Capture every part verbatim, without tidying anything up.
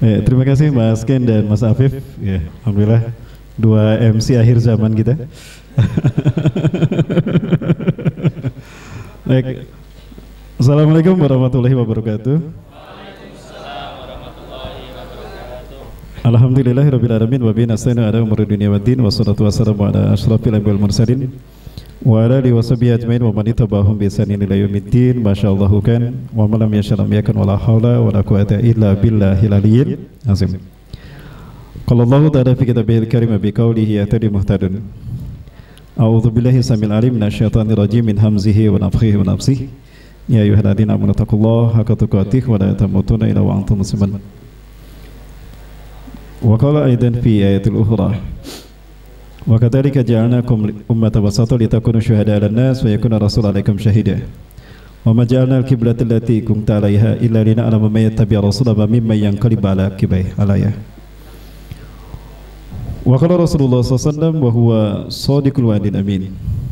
Ya, terima kasih Mas Ken dan Mas Afif. Ya, alhamdulillah dua M C akhir zaman kita. Baik. Assalamualaikum warahmatullahi wabarakatuh. Alhamdulillahirabbil alamin wa bihi nasta'inu ala umuri dunya waddin wassalatu wassalamu ala asyrafil anbiya'i wal mursalin wa ala alihi washabihi ajmain wa man ittaba'ahum bi ihsanin ila yaumiddin. Masyaallahu kan wa man lam yasha lam yakun wala haula wala quwwata illa billahil aliyyil azim. Qala Allahu ta'ala fi kitabihil karim bi qawlihi atadi muhtadun. A'udzu billahi samil alim minasyaitonir rajim min hamzihi wa nafthihi wa nafsihi. Ya ayyuhalladzina amanu taqullaha haqqa tuqatih wa la tamutunna illa wa antum muslimun. Wa qala aidan fi ayatil ukhra wa kadzalika ja'alnakum ummatan wasatan litakunu syuhada'a 'alan nas wa yakuna rasul 'alaikum syahida wa ma ja'alna al-qiblata allati kunta 'alaiha illa lina'lama man yattabi'ur rasula mimman yanqalibu 'ala aqibaihi al-ayah. Wa qala Rasulullah sallallahu alaihi wasallam wa huwa shadiqul wa'dil amin.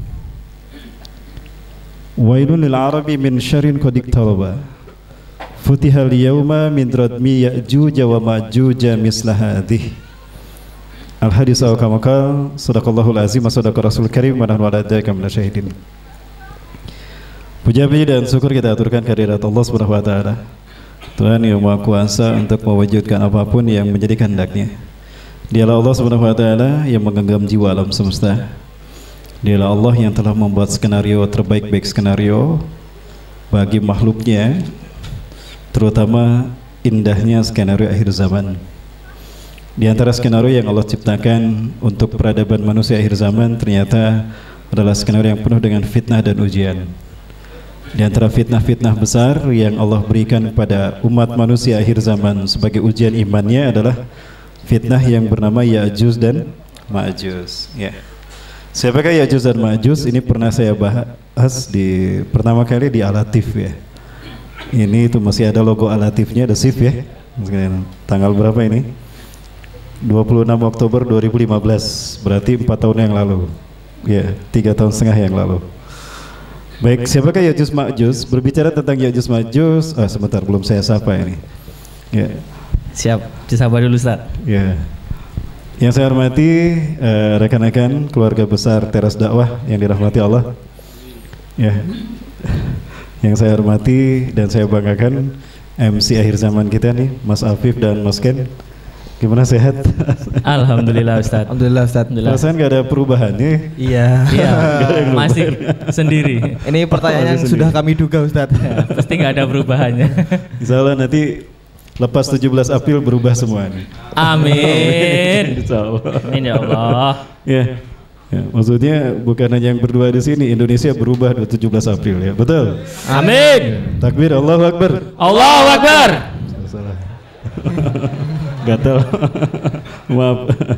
Wailun lil arabi min syarrin qad iqtaraba. Futihal yawma min radmi ya'juj wa ma'juj misla hadhihi. Al hadis aw kama qala sadaqallahul azim wa sadaqa rasul karim wa nahnu ala dzalika minasyahidin. Puji-puji dan syukur kita aturkan kehadirat Allah Subhanahu wa taala. Tuhan yang Maha Kuasa untuk mewujudkan apapun yang menjadi kehendaknya. Dialah Allah Subhanahu wa taala yang menggenggam jiwa alam semesta. Dialah Allah yang telah membuat skenario terbaik-baik skenario bagi makhluknya, terutama indahnya skenario akhir zaman. Di antara skenario yang Allah ciptakan untuk peradaban manusia akhir zaman ternyata adalah skenario yang penuh dengan fitnah dan ujian. Di antara fitnah-fitnah besar yang Allah berikan pada umat manusia akhir zaman sebagai ujian imannya adalah fitnah yang bernama Ya'juj dan Ma'juj. Ya. Siapakah Ya'juj dan Ma'juj? Ini pernah saya bahas di pertama kali di Al-Latif ya. Ini itu masih ada logo Al-Latifnya, ada shift ya. Tanggal berapa ini? dua puluh enam Oktober dua ribu lima belas, berarti empat tahun yang lalu. Ya, tiga tahun setengah yang lalu. Baik, siapakah Ya'juj Ma'juj? Berbicara tentang Ya'juj Ma'juj, ah sebentar belum saya sapa ini. Ya. Siap, disapa dulu Ustaz. Ya. Yang saya hormati eh, rekan-rekan keluarga besar Teras Dakwah yang dirahmati Allah. Ya. Yang saya hormati dan saya banggakan M C akhir zaman kita nih, Mas Afif dan Mas Ken. Gimana, sehat? Alhamdulillah Ustaz. Alhamdulillah Ustaz. Perasaan gak ada perubahannya? Iya. Iya. Masih sendiri. Ini pertanyaan yang sudah kami duga Ustaz. Ya, pasti gak ada perubahannya. Insya Allah nanti lepas tujuh belas April berubah semua nih. Amin. Insya Allah. Amin ya Allah. Ya. Ya, maksudnya bukan hanya yang berdua di sini, Indonesia berubah tujuh belas April ya, betul? Amin. Takbir, Allahu Akbar. Allahu Akbar. Salah. Gatal. Maaf.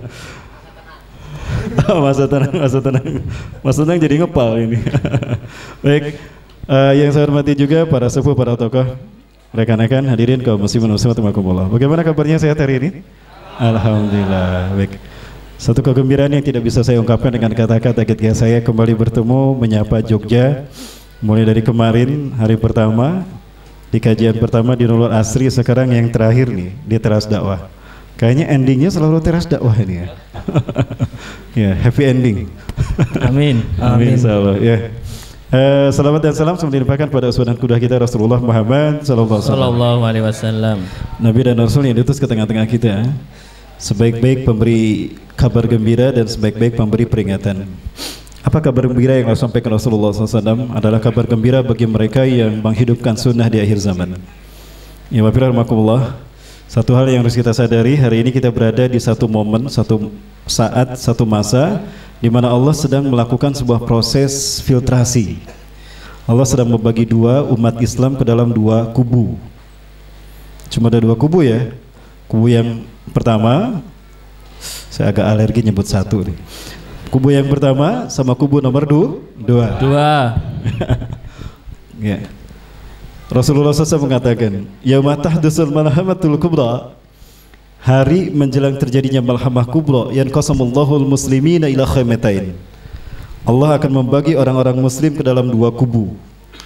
Masa tenang, masa tenang, masa tenang jadi ngepal ini. Baik, uh, yang saya hormati juga para sepuh, para tokoh, rekan-rekan hadirin kaum muslimin muslimat rahimakumullah. Bagaimana kabarnya sehat hari ini? Alhamdulillah. Baik. Satu kegembiraan yang tidak bisa saya ungkapkan dengan kata-kata ketika saya kembali bertemu menyapa Jogja mulai dari kemarin hari pertama di kajian pertama di Nurul Asri, sekarang yang terakhir nih di Teras Dakwah. Kayaknya endingnya selalu Teras Dakwah ini ya. Ya, happy ending. Amin. Amin. Insyaallah ya. Uh, Salawat dan salam semoga dilimpahkan pada uswah kuda kita Rasulullah Muhammad sallallahu alaihi wasallam. Nabi dan Rasul yang diutus ke tengah-tengah kita, sebaik-baik pemberi kabar gembira dan sebaik-baik pemberi peringatan. Apa kabar gembira yang disampaikan Rasulullah sallallahu alaihi wasallam adalah kabar gembira bagi mereka yang menghidupkan sunnah di akhir zaman. Ya wafirahmakumullah. Satu hal yang harus kita sadari, hari ini kita berada di satu momen, satu saat, satu masa di mana Allah sedang melakukan sebuah proses filtrasi. Allah sedang membagi dua umat Islam ke dalam dua kubu. Cuma ada dua kubu ya. Kubu yang pertama, saya agak alergi nyebut satu nih. Kubu yang pertama sama kubu nomor du, dua. Dua. Ya. Rasulullah shallallahu alaihi wasallam mengatakan, yauma tahdusul malhamatul kubra, hari menjelang terjadinya malhamah kubra, yanqasamullahul muslimina ila khaimatain. Allah akan membagi orang-orang muslim ke dalam dua kubu.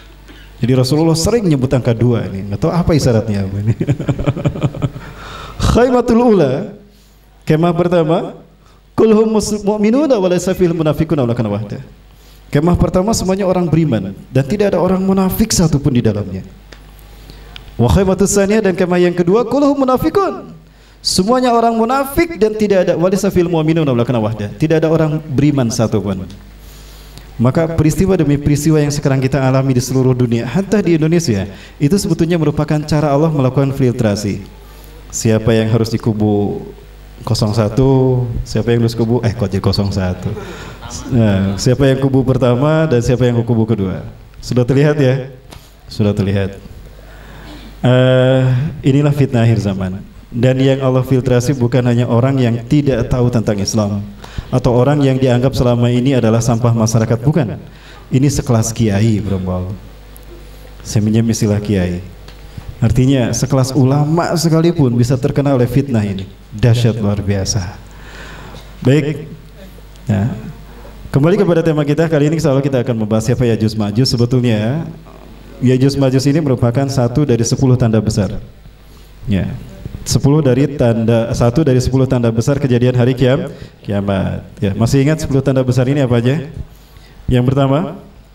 Jadi Rasulullah sering nyebut angka dua ini. Nggak tahu apa isyaratnya apa ini. Khaimatul ula, kemah pertama, kulhum mu'minuna wa laysa fil munafiquna wala kana wahda. Kemah pertama semuanya orang beriman dan tidak ada orang munafik satupun di dalamnya. Wa khaimatus tsaniyah, dan kemah yang kedua, kulhum munafiqun. Semuanya orang munafik dan tidak ada wa laysa fil mu'minuna wala kana wahda. Tidak ada orang beriman satupun. Maka peristiwa demi peristiwa yang sekarang kita alami di seluruh dunia, hatta di Indonesia, itu sebetulnya merupakan cara Allah melakukan filtrasi. Siapa yang harus di kubu nol satu, siapa yang harus kubu eh kok jadi nol satu. Nah, siapa yang kubu pertama dan siapa yang kubu kedua. Sudah terlihat ya? Sudah terlihat. Uh, inilah fitnah akhir zaman. Dan yang Allah filtrasi bukan hanya orang yang tidak tahu tentang Islam atau orang yang dianggap selama ini adalah sampah masyarakat, bukan. Ini sekelas kiai, Bro. Saya minjem istilah kiai. Artinya sekelas ulama sekalipun bisa terkena oleh fitnah ini. Dahsyat luar biasa. Baik. Ya. Kembali kepada tema kita kali ini, insyaallah kita akan membahas siapa Ya'juj Ma'juj. Sebetulnya Ya'juj Ma'juj ini merupakan satu dari sepuluh tanda besar. Ya. Sepuluh dari tanda satu dari sepuluh tanda besar kejadian hari kiam, kiamat. Ya, masih ingat sepuluh tanda besar ini apa aja? Yang pertama,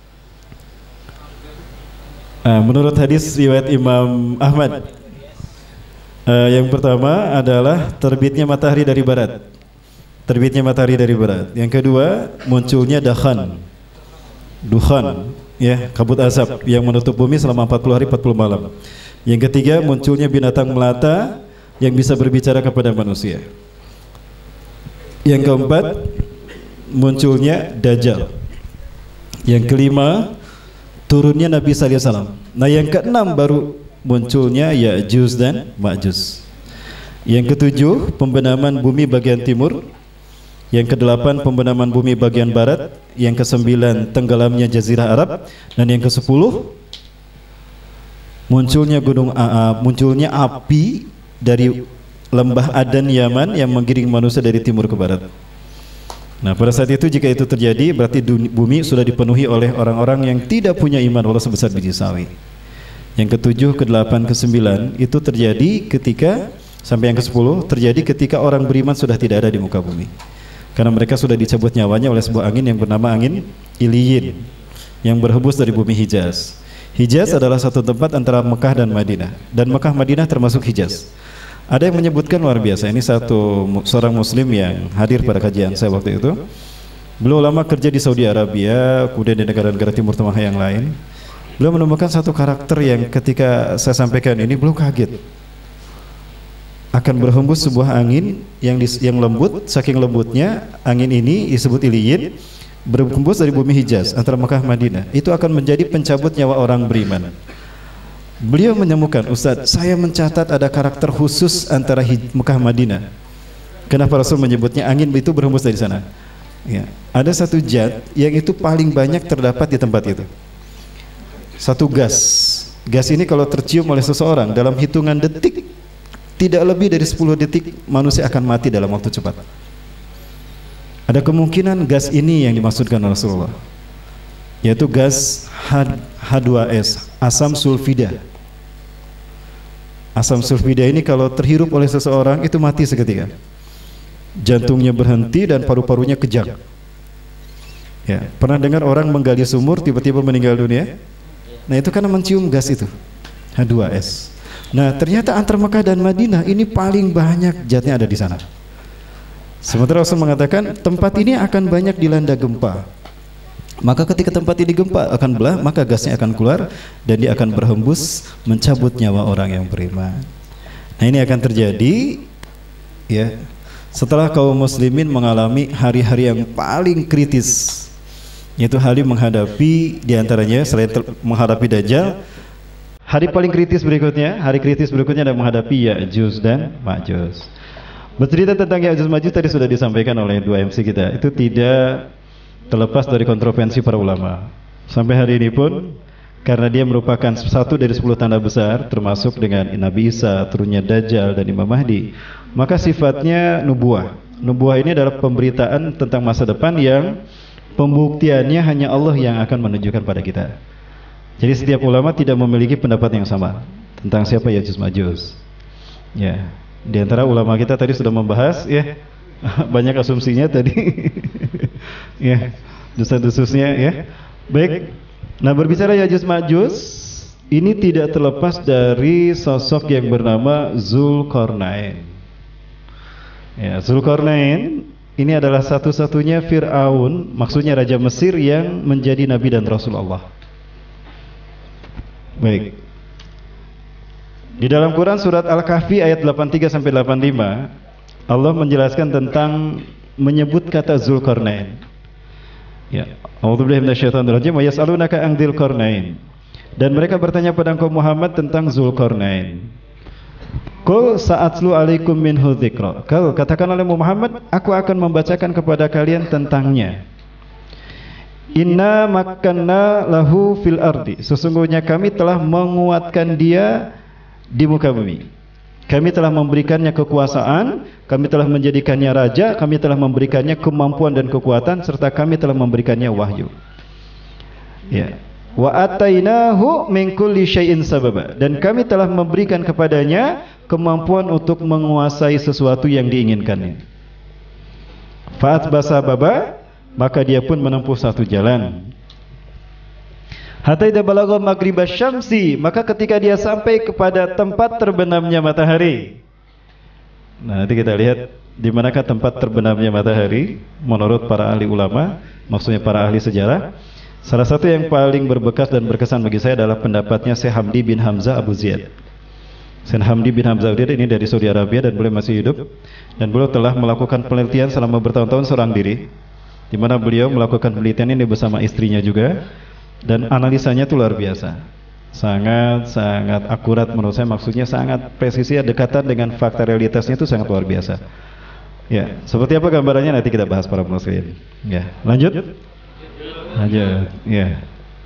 uh, menurut hadis riwayat Imam Ahmad, uh, yang pertama adalah terbitnya matahari dari barat. Terbitnya matahari dari barat. Yang kedua, munculnya dakhan, dukhan, ya, kabut asap yang menutup bumi selama empat puluh hari empat puluh malam. Yang ketiga, munculnya binatang melata yang bisa berbicara kepada manusia. Yang keempat, munculnya Dajjal. Yang kelima, turunnya Nabi sallallahu alaihi wasallam. Nah, yang keenam baru munculnya Ya'juj dan Ma'juj. Yang ketujuh, pembenaman bumi bagian timur. Yang kedelapan, pembenaman bumi bagian barat. Yang kesembilan, tenggelamnya jazirah Arab. Dan yang kesepuluh, munculnya gunung uh, munculnya api dari lembah Adan Yaman yang menggiring manusia dari timur ke barat. Nah, pada saat itu jika itu terjadi, berarti bumi sudah dipenuhi oleh orang-orang yang tidak punya iman walau sebesar biji sawi. Yang ketujuh, kedelapan, kesembilan itu terjadi ketika, sampai yang kesepuluh terjadi ketika orang beriman sudah tidak ada di muka bumi. Karena mereka sudah dicabut nyawanya oleh sebuah angin yang bernama angin Iliyin yang berhembus dari bumi Hijaz. Hijaz adalah satu tempat antara Mekah dan Madinah, dan Mekah Madinah termasuk Hijaz. Ada yang menyebutkan luar biasa, ini satu seorang muslim yang hadir pada kajian saya waktu itu. Beliau lama kerja di Saudi Arabia, kemudian di negara-negara Timur Tengah yang lain. Beliau menemukan satu karakter yang ketika saya sampaikan ini beliau kaget. Akan berhembus sebuah angin yang dis, yang lembut, saking lembutnya angin ini disebut Iliyin, berhembus dari bumi Hijaz antara Mekah dan Madinah. Itu akan menjadi pencabut nyawa orang beriman. Beliau menemukan, Ustaz, saya mencatat ada karakter khusus antara Mekah Madinah. Kenapa Rasul menyebutnya angin itu berhembus dari sana? Ya, ada satu zat yang itu paling banyak terdapat di tempat itu. Satu gas. Gas ini kalau tercium oleh seseorang dalam hitungan detik, tidak lebih dari sepuluh detik manusia akan mati dalam waktu cepat. Ada kemungkinan gas ini yang dimaksudkan Rasulullah, yaitu gas H dua S, asam sulfida. Asam sulfida ini kalau terhirup oleh seseorang itu mati seketika. Jantungnya berhenti dan paru-parunya kejang. Ya, pernah dengar orang menggali sumur tiba-tiba meninggal dunia? Nah, itu karena mencium gas itu, H dua S. Nah, ternyata antara Mekah dan Madinah ini paling banyak zatnya ada di sana. Sementara Rasul mengatakan tempat ini akan banyak dilanda gempa. Maka ketika tempat ini gempa akan belah, maka gasnya akan keluar dan dia akan berhembus mencabut nyawa orang yang beriman. Nah, ini akan terjadi ya setelah kaum muslimin mengalami hari-hari yang paling kritis, yaitu hari menghadapi diantaranya selain menghadapi Dajjal, hari paling kritis berikutnya, hari kritis berikutnya adalah menghadapi Ya'juj dan Ma'juj. Bercerita tentang Ya'juj Ma'juj tadi sudah disampaikan oleh dua M C kita. Itu tidak terlepas dari kontroversi para ulama. Sampai hari ini pun, karena dia merupakan satu dari sepuluh tanda besar, termasuk dengan Nabi Isa, turunnya Dajjal dan Imam Mahdi, maka sifatnya nubuah. Nubuah ini adalah pemberitaan tentang masa depan yang pembuktiannya hanya Allah yang akan menunjukkan pada kita. Jadi setiap ulama tidak memiliki pendapat yang sama tentang siapa Ya'juj Ma'juj. Ya. Di antara ulama kita tadi sudah membahas ya, banyak asumsinya tadi. Ya, desas-desusnya ya. Baik. Nah, berbicara Ya'juj Ma'juj, ini tidak terlepas dari sosok yang bernama Zulkarnain. Ya, Zulkarnain ini adalah satu-satunya Fir'aun, maksudnya Raja Mesir yang menjadi Nabi dan Rasulullah. Baik. Di dalam Quran surat Al-Kahfi ayat delapan puluh tiga sampai delapan puluh lima, Allah menjelaskan tentang menyebut kata Zulkarnain. Ya, A'udzubillahi minasyaitonir rajim. Wa yas'alunaka 'an Dzulqarnain. Dan mereka bertanya pada engkau Muhammad tentang Zulkarnain. Qul sa'atlu 'alaikum minhu dzikra. Kau katakan oleh Muhammad, aku akan membacakan kepada kalian tentangnya. Inna makkanna lahu fil ardi. Sesungguhnya kami telah menguatkan dia di muka bumi. Kami telah memberikannya kekuasaan, kami telah menjadikannya raja, kami telah memberikannya kemampuan dan kekuatan, serta kami telah memberikannya wahyu. Ya. Wa atainahu min kulli syai'in sababa. Dan kami telah memberikan kepadanya kemampuan untuk menguasai sesuatu yang diinginkannya. Fa'at basababa, maka dia pun menempuh satu jalan. Hatta idza balagha maghribasy syamsi, maka ketika dia sampai kepada tempat terbenamnya matahari. Nah, nanti kita lihat di manakah tempat terbenamnya matahari menurut para ahli ulama, maksudnya para ahli sejarah. Salah satu yang paling berbekas dan berkesan bagi saya adalah pendapatnya Syekh Hamdi bin Hamzah Abu Ziyad. Syekh Hamdi bin Hamzah Abu Ziyad ini dari Saudi Arabia dan beliau masih hidup, dan beliau telah melakukan penelitian selama bertahun-tahun seorang diri, di mana beliau melakukan penelitian ini bersama istrinya juga. Dan analisanya itu luar biasa, sangat sangat akurat menurut saya, maksudnya sangat presisi, dekatan dengan fakta realitasnya itu sangat luar biasa. Ya, seperti apa gambarannya nanti kita bahas para muslimin. Ya, lanjut, lanjut. Ya,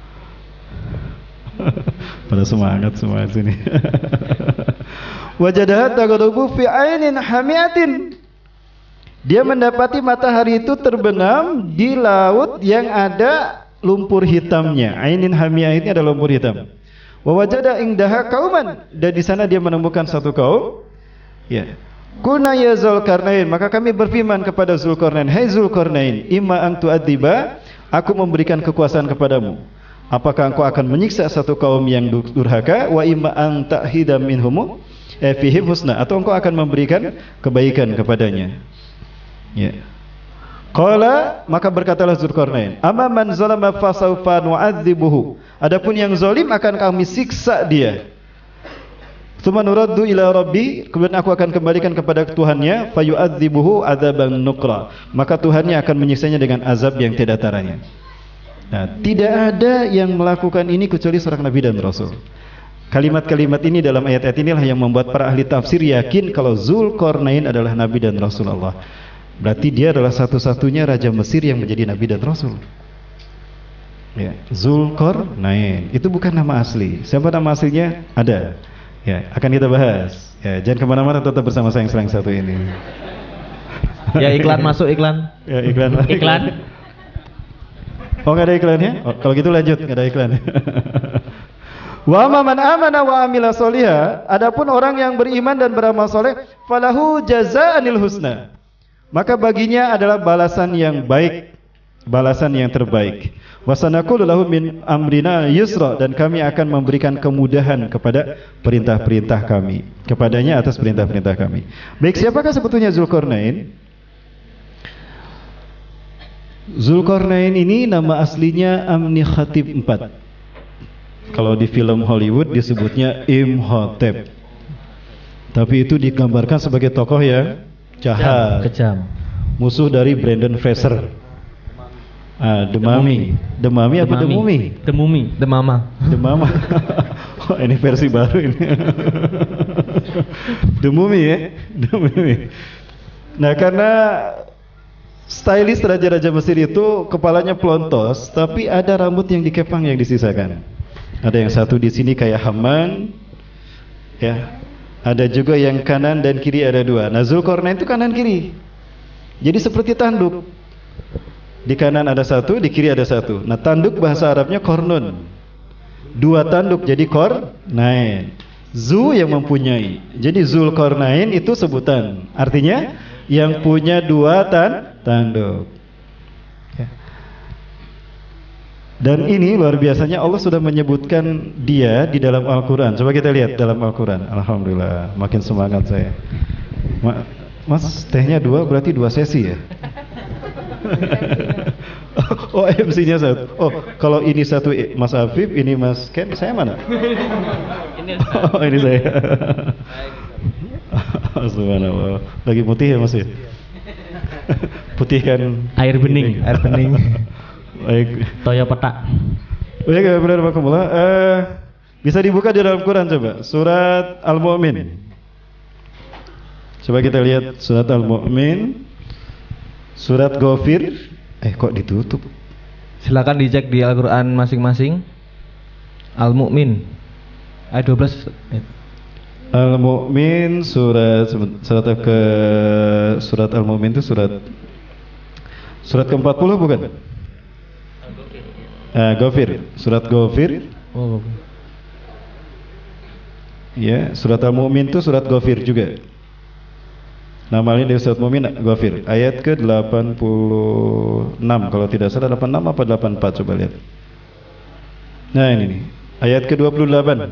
pada semangat semua di sini. Wajadahat taghrubu fi ainin hamiatin. Dia mendapati matahari itu terbenam di laut yang ada lumpur hitamnya. Ainin hamiyah ini adalah lumpur hitam. Wa wajada indaha qauman, dan di sana dia menemukan satu kaum. Ya. Qulna ya Zulkarnain, maka kami berfirman kepada Zulkarnain, hai Zulkarnain, imma an tu'adziba, aku memberikan kekuasaan kepadamu. Apakah engkau akan menyiksa satu kaum yang durhaka, wa imma an ta'hida minhum eh, fihim husna, atau engkau akan memberikan kebaikan kepadanya. Ya. Qala, maka berkatalah Zulkarnain, amma man zalama fasawfa nu'adzibuhu. Adapun yang zalim akan kami siksa dia. Tsumma nuraddu ila rabbi, kemudian aku akan kembalikan kepada Tuhannya, fayu'adzibuhu adzaban nukra. Maka Tuhannya akan menyiksanya dengan azab yang tidak taranya. Nah, tidak ada yang melakukan ini kecuali seorang nabi dan rasul. Kalimat-kalimat ini dalam ayat-ayat inilah yang membuat para ahli tafsir yakin kalau Zulkarnain adalah nabi dan rasulullah. Berarti dia adalah satu-satunya raja Mesir yang menjadi nabi dan rasul. Ya, Zulkarnain itu bukan nama asli. Siapa nama aslinya? Ada. Ya, akan kita bahas. Ya, jangan kemana-mana, tetap bersama saya yang selang satu ini. Ya, iklan masuk iklan. Ya, iklan. Iklan. Oh, nggak ada iklannya? Oh, kalau gitu lanjut, nggak ada iklan. Wa man amana wa amila sholiha. Adapun orang yang beriman dan beramal soleh, falahu jazaanil husna. Maka baginya adalah balasan yang baik, balasan yang terbaik. Wasanaqulu lahu min amrina yusra, dan kami akan memberikan kemudahan kepada perintah-perintah kami, kepadanya atas perintah-perintah kami. Baik, siapakah sebetulnya Zulkarnain? Zulkarnain ini nama aslinya Amnikhatib empat. Kalau di film Hollywood disebutnya Imhotep. Tapi itu digambarkan sebagai tokoh yang jahat, Kejam. musuh dari Brendan Fraser. Ah, The Mummy. The Mummy apa The Mummy? The Mummy. The Mama. The Mama. Oh, ini versi baru ini. The Mummy ya, The Mummy. Nah, karena stylish raja-raja Mesir itu kepalanya pelontos, tapi ada rambut yang dikepang yang disisakan. Ada yang satu di sini kayak Haman, ya. Ada juga yang kanan dan kiri ada dua. Nah, Zulkarnain itu kanan kiri. Jadi seperti tanduk. Di kanan ada satu, di kiri ada satu. Nah, tanduk bahasa Arabnya kornun. Dua tanduk jadi kornain. Zu yang mempunyai. Jadi Zulkarnain itu sebutan. Artinya yang punya dua tan tanduk. Dan ini luar biasanya Allah sudah menyebutkan dia di dalam Al-Quran. Coba kita lihat dalam Al-Quran. Alhamdulillah, makin semangat saya. Ma Mas, tehnya dua berarti dua sesi ya? Oh, M C-nya satu. Oh, kalau ini satu Mas Afif, ini Mas Ken, saya mana? Oh, ini saya. Subhanallah. Lagi putih ya Mas ya? Putih kan Air bening. Air bening. Baik. Toya petak. Baik, benar Bakumullah. Eh, bisa dibuka di dalam Quran coba. Surat Al-Mu'min. Coba kita lihat surat Al-Mu'min. Surat Ghafir. Eh, kok ditutup? Silakan dicek di Al-Qur'an masing-masing. Al-Mu'min. Ayat dua belas. Al-Mu'min surat surat ke surat Al-Mu'min itu surat surat ke empat puluh bukan? Uh, Ghafir, surat Ghafir. Oh. Ya, surat Al-Mu'min itu surat Ghafir juga. Namanya dari surat Mu'min Ghafir. Ayat ke delapan puluh enam kalau tidak salah, delapan puluh enam apa delapan puluh empat, coba lihat. Nah, ini nih. Ayat ke dua puluh delapan.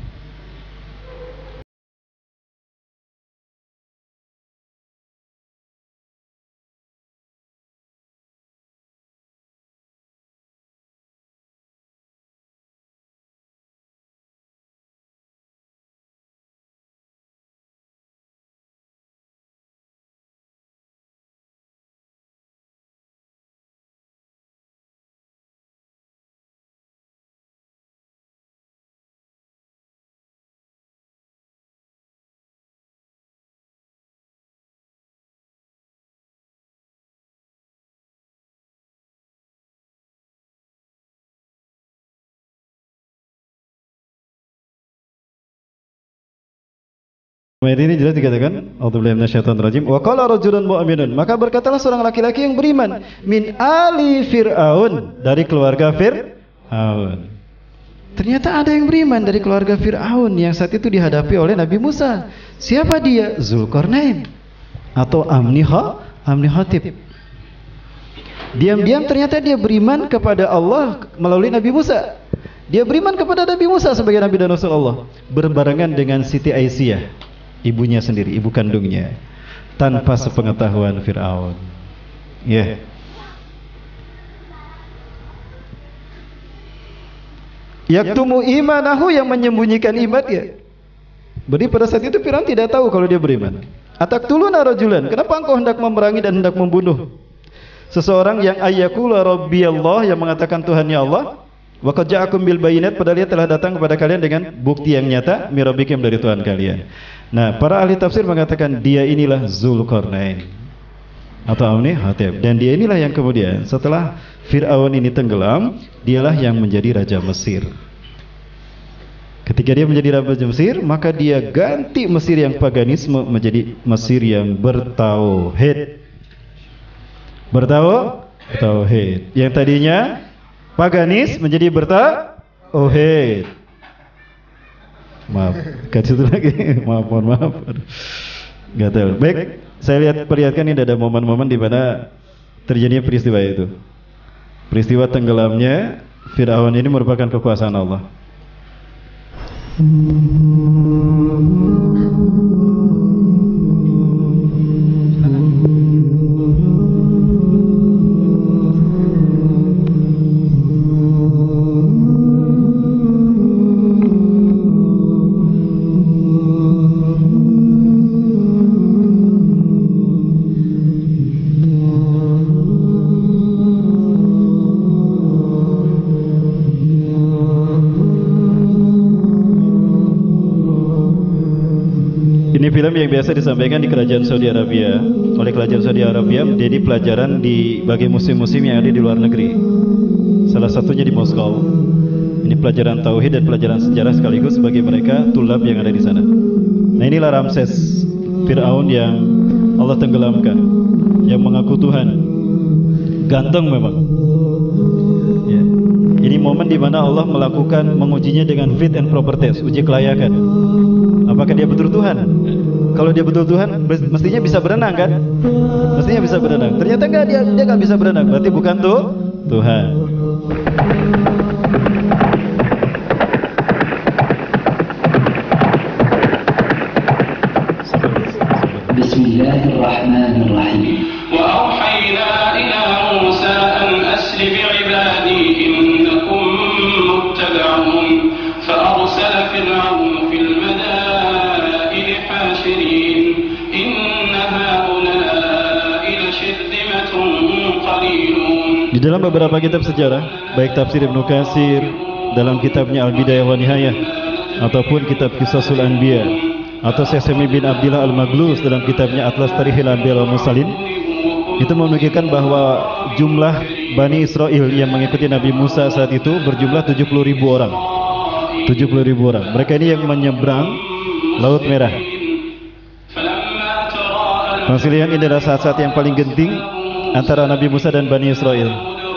Ayat ini jelas dikatakan, A'udzubillahi minasyaitonir rajim. Wa qala rajulun mu'minun, maka berkatalah seorang laki-laki yang beriman, min ali Fir'aun, dari keluarga Fir'aun. Ternyata ada yang beriman dari keluarga Fir'aun yang saat itu dihadapi oleh Nabi Musa. Siapa dia? Zulkarnain atau Amniha, Amnihatib. Diam-diam ternyata dia beriman kepada Allah melalui Nabi Musa. Dia beriman kepada Nabi Musa sebagai Nabi dan Rasul Allah, berbarengan dengan Siti Aisyah, ibunya sendiri, ibu kandungnya, tanpa sepengetahuan Fir'aun. Ya. Yeah. Yaktumu imanahu, yang menyembunyikan imannya. Berarti pada saat itu Fir'aun tidak tahu kalau dia beriman. Ataktuluna rajulan, kenapa engkau hendak memerangi dan hendak membunuh seseorang yang ayyakula rabbiyallah, yang mengatakan Tuhannya Allah, wa qad ja'akum bil bayinat, padahal dia telah datang kepada kalian dengan bukti yang nyata, mirabikum, dari Tuhan kalian. Nah, para ahli tafsir mengatakan dia inilah Zulkarnain atau Amnihatib, dan dia inilah yang kemudian setelah Fir'aun ini tenggelam, dialah yang menjadi raja Mesir. Ketika dia menjadi raja Mesir, maka dia ganti Mesir yang paganisme menjadi Mesir yang bertauhid. Bertauhid, bertauhid. Yang tadinya paganis menjadi bertauhid. Maaf, kat situ lagi. Maaf, mohon maaf. Enggak tahu. Baik, saya lihat perlihatkan ini ada momen-momen di mana terjadinya peristiwa itu. Peristiwa tenggelamnya Fir'aun ini merupakan kekuasaan Allah. Film yang biasa disampaikan di kerajaan Saudi Arabia oleh kerajaan Saudi Arabia menjadi pelajaran di bagi musim-musim yang ada di luar negeri. Salah satunya di Moskow. Ini pelajaran tauhid dan pelajaran sejarah sekaligus bagi mereka tulab yang ada di sana. Nah, inilah Ramses, Fir'aun yang Allah tenggelamkan, yang mengaku Tuhan. Ganteng memang. Ya. Ini momen di mana Allah melakukan mengujinya dengan fit and proper test, uji kelayakan. Apakah dia betul Tuhan? Kalau dia betul Tuhan, mestinya bisa berenang kan? Mestinya bisa berenang. Ternyata enggak, dia dia enggak bisa berenang. Berarti bukan tuh Tuhan. Bismillahirrahmanirrahim. Wa auhayna ila Musa an asri bi'ibadi innakum muttaba'un fa arsala fir'aun fil madaini hashirin inna haula'i lashirzimatun qalilun. Di dalam beberapa kitab sejarah, baik tafsir Ibnu Katsir dalam kitabnya Al-Bidayah wa Nihayah ataupun kitab Qisasul Anbiya atau Syekh Sami bin Abdillah Al-Maglus dalam kitabnya Atlas Tarikhil Anbiya wal Mursalin, itu menunjukkan bahwa jumlah Bani Israel yang mengikuti Nabi Musa saat itu berjumlah tujuh puluh ribu orang. tujuh puluh ribu orang. Mereka ini yang menyeberang Laut Merah. Maksudnya ini adalah saat-saat yang paling genting antara Nabi Musa dan Bani Israel.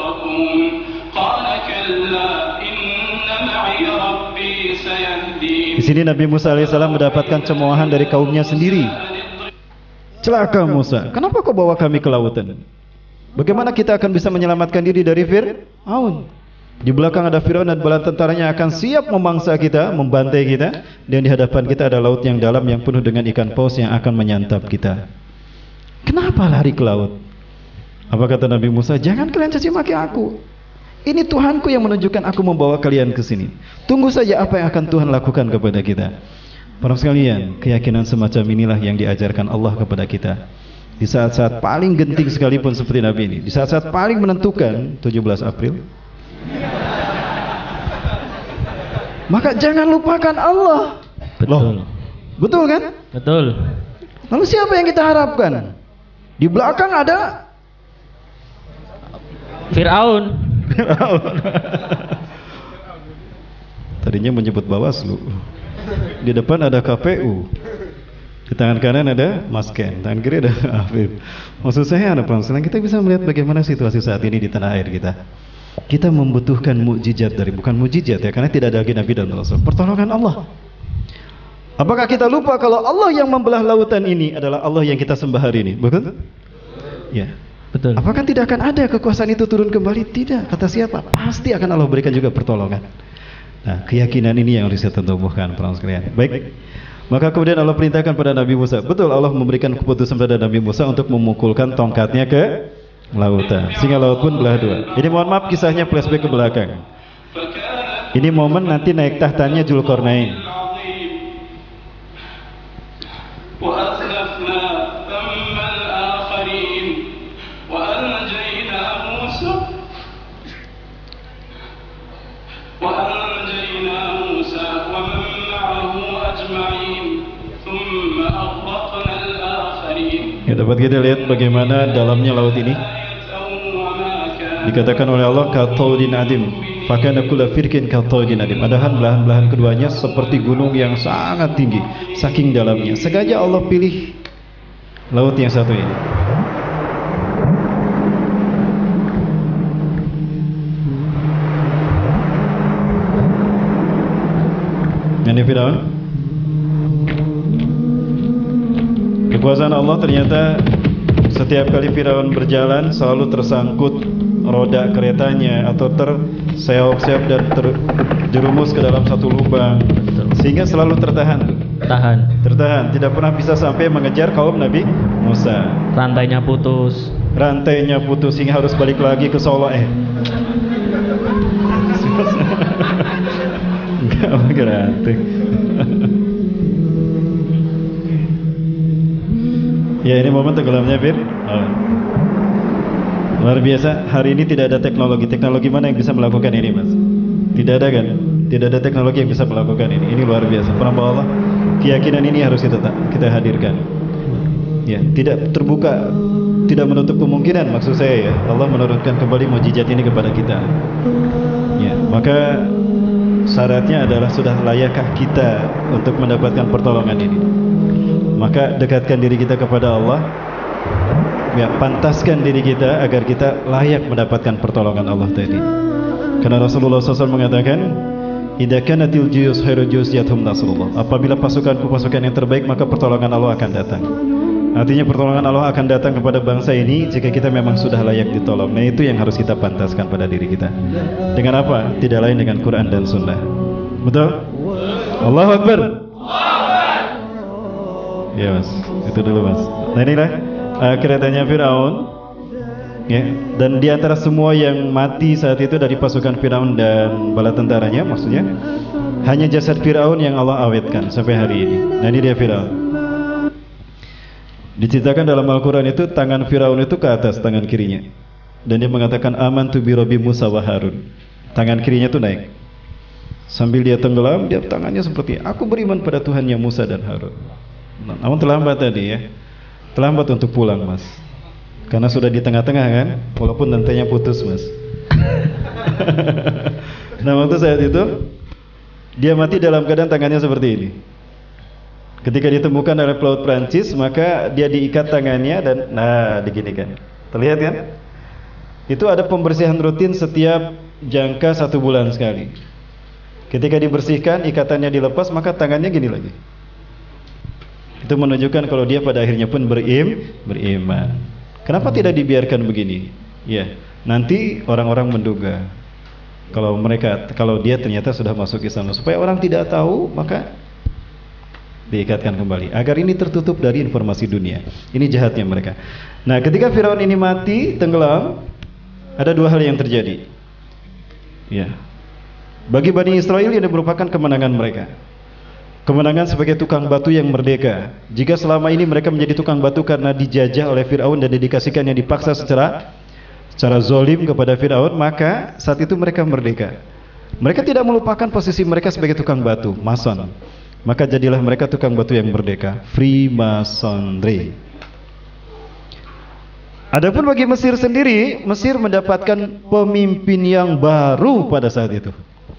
Di sini Nabi Musa alaihissalam mendapatkan cemoohan dari kaumnya sendiri. Celaka Musa, kenapa kau bawa kami ke lautan? Bagaimana kita akan bisa menyelamatkan diri dari Fir'aun? Di belakang ada Fir'aun dan bala tentaranya akan siap memangsa kita, membantai kita, dan di hadapan kita ada laut yang dalam yang penuh dengan ikan paus yang akan menyantap kita. Kenapa lari ke laut? Apa kata Nabi Musa? Jangan kalian caci maki aku. Ini Tuhanku yang menunjukkan aku membawa kalian ke sini. Tunggu saja apa yang akan Tuhan lakukan kepada kita. Para sekalian, keyakinan semacam inilah yang diajarkan Allah kepada kita. Di saat-saat paling genting sekalipun seperti Nabi ini, di saat-saat paling menentukan, tujuh belas April, maka jangan lupakan Allah. Betul. Loh, betul kan? Betul. Lalu siapa yang kita harapkan? Di belakang ada Fir'aun. Tadinya menyebut Bawaslu. Di depan ada K P U. Di tangan kanan ada Mas Ken, tangan kiri ada Afif. Maksud saya ada pelan-pelan kita bisa melihat bagaimana situasi saat ini di tanah air kita. Kita membutuhkan mukjizat dari, bukan mukjizat ya, karena tidak ada lagi nabi dan rasul. Pertolongan Allah. Apakah kita lupa kalau Allah yang membelah lautan ini adalah Allah yang kita sembah hari ini? Betul? Ya. Betul. Apakah tidak akan ada kekuasaan itu turun kembali? Tidak. Kata siapa? Pasti akan Allah berikan juga pertolongan. Nah, keyakinan ini yang harus kita tumbuhkan, para sekalian. Baik. Maka kemudian Allah perintahkan pada Nabi Musa. Betul, Allah memberikan keputusan pada Nabi Musa untuk memukulkan tongkatnya ke lautan, sehingga laut pun belah dua. Ini mohon maaf kisahnya flashback ke belakang. Ini momen nanti naik tahtanya Dzulqarnain. Ya, dapat kita lihat bagaimana dalamnya laut ini. Dikatakan oleh Allah kataudin adim, fakana kullu firqin kataudin adim. Padahal belahan-belahan keduanya seperti gunung yang sangat tinggi, saking dalamnya. Sengaja Allah pilih laut yang satu ini. Ini Firaun. Kekuasaan Allah ternyata setiap kali Firaun berjalan selalu tersangkut roda keretanya atau terseok-seok dan terjerumus ke dalam satu lubang, sehingga selalu tertahan. Tahan. Tertahan, tidak pernah bisa sampai mengejar kaum Nabi Musa. Rantainya putus. Rantainya putus sehingga harus balik lagi ke Solo. Eh. Enggak bergerak. Ya, ini momen tenggelamnya Fir. Oh. Luar biasa. Hari ini tidak ada teknologi. Teknologi mana yang bisa melakukan ini, Mas? Tidak ada kan? Tidak ada teknologi yang bisa melakukan ini. Ini luar biasa. Penambah Allah. Keyakinan ini harus kita kita hadirkan. Ya, tidak terbuka, tidak menutup kemungkinan, maksud saya ya. Allah menurunkan kembali mukjizat ini kepada kita. Ya, maka syaratnya adalah sudah layakkah kita untuk mendapatkan pertolongan ini. Maka dekatkan diri kita kepada Allah. Ya, pantaskan diri kita agar kita layak mendapatkan pertolongan Allah tadi. Karena Rasulullah shallallahu alaihi wasallam mengatakan, "Idza kanatil juyus khairul juyus yathum nasrullah." Apabila pasukan-pasukan yang terbaik, maka pertolongan Allah akan datang. Artinya pertolongan Allah akan datang kepada bangsa ini jika kita memang sudah layak ditolong. Nah, itu yang harus kita pantaskan pada diri kita. Dengan apa? Tidak lain dengan Quran dan Sunnah. Betul? Allahu Akbar. Ya mas, itu dulu mas. Nah inilah uh, keretanya Firaun, ya. Dan di antara semua yang mati saat itu dari pasukan Firaun dan bala tentaranya, maksudnya hanya jasad Firaun yang Allah awetkan sampai hari ini. Nah ini dia Firaun. Diceritakan dalam Al-Quran itu tangan Firaun itu ke atas tangan kirinya, dan dia mengatakan amantu bi Rabbi Musa wa Harun. Tangan kirinya itu naik. Sambil dia tenggelam, dia tangannya seperti aku beriman pada Tuhannya Musa dan Harun. Namun terlambat tadi ya, terlambat untuk pulang mas, karena sudah di tengah-tengah kan, walaupun lantainya putus mas. Nah waktu saat itu dia mati dalam keadaan tangannya seperti ini. Ketika ditemukan oleh pelaut Prancis, maka dia diikat tangannya dan nah diginikan. Terlihat kan? Itu ada pembersihan rutin setiap jangka satu bulan sekali. Ketika dibersihkan, ikatannya dilepas, maka tangannya gini lagi. Itu menunjukkan kalau dia pada akhirnya pun berim, beriman. Kenapa tidak dibiarkan begini? Ya, nanti orang-orang menduga kalau mereka, kalau dia ternyata sudah masuk Islam, supaya orang tidak tahu, maka diikatkan kembali agar ini tertutup dari informasi dunia. Ini jahatnya mereka. Nah, ketika Firaun ini mati, tenggelam, ada dua hal yang terjadi. Ya. Bagi Bani Israel ini merupakan kemenangan mereka. Kemenangan sebagai tukang batu yang merdeka. Jika selama ini mereka menjadi tukang batu karena dijajah oleh Firaun dan didikasikan yang dipaksa secara secara zolim kepada Firaun, maka saat itu mereka merdeka. Mereka tidak melupakan posisi mereka sebagai tukang batu, mason. Maka jadilah mereka tukang batu yang merdeka, Freemasonry. Adapun bagi Mesir sendiri, Mesir mendapatkan pemimpin yang baru pada saat itu.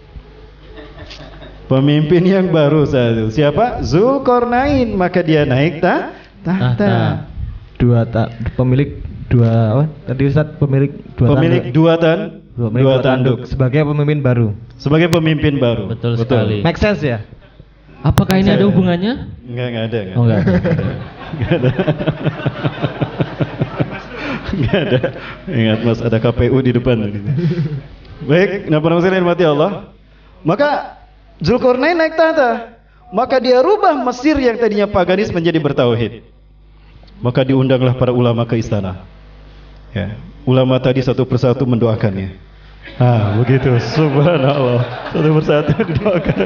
Pemimpin yang baru saat itu. Siapa? Zulkarnain. Maka dia naik ta tahta. Dua ta pemilik dua apa? Tadi Ustaz pemilik dua pemilik tanduk. dua tan Dua, dua tanduk. Sebagai pemimpin baru. Sebagai pemimpin baru. Betul, Betul. sekali. Make sense ya? Apakah ini ada hubungannya? Enggak, enggak ada. Enggak oh, enggak ada. Enggak ada. Enggak ada. Ingat Mas, ada K P U di depan. Baik, nah para muslimin mati Allah. Maka Zulkarnain naik tahta. Maka dia rubah Mesir yang tadinya paganis menjadi bertauhid. Maka diundanglah para ulama ke istana. Ya, ulama tadi satu persatu mendoakannya. Ah, begitu. Subhanallah. Satu persatu didoakan.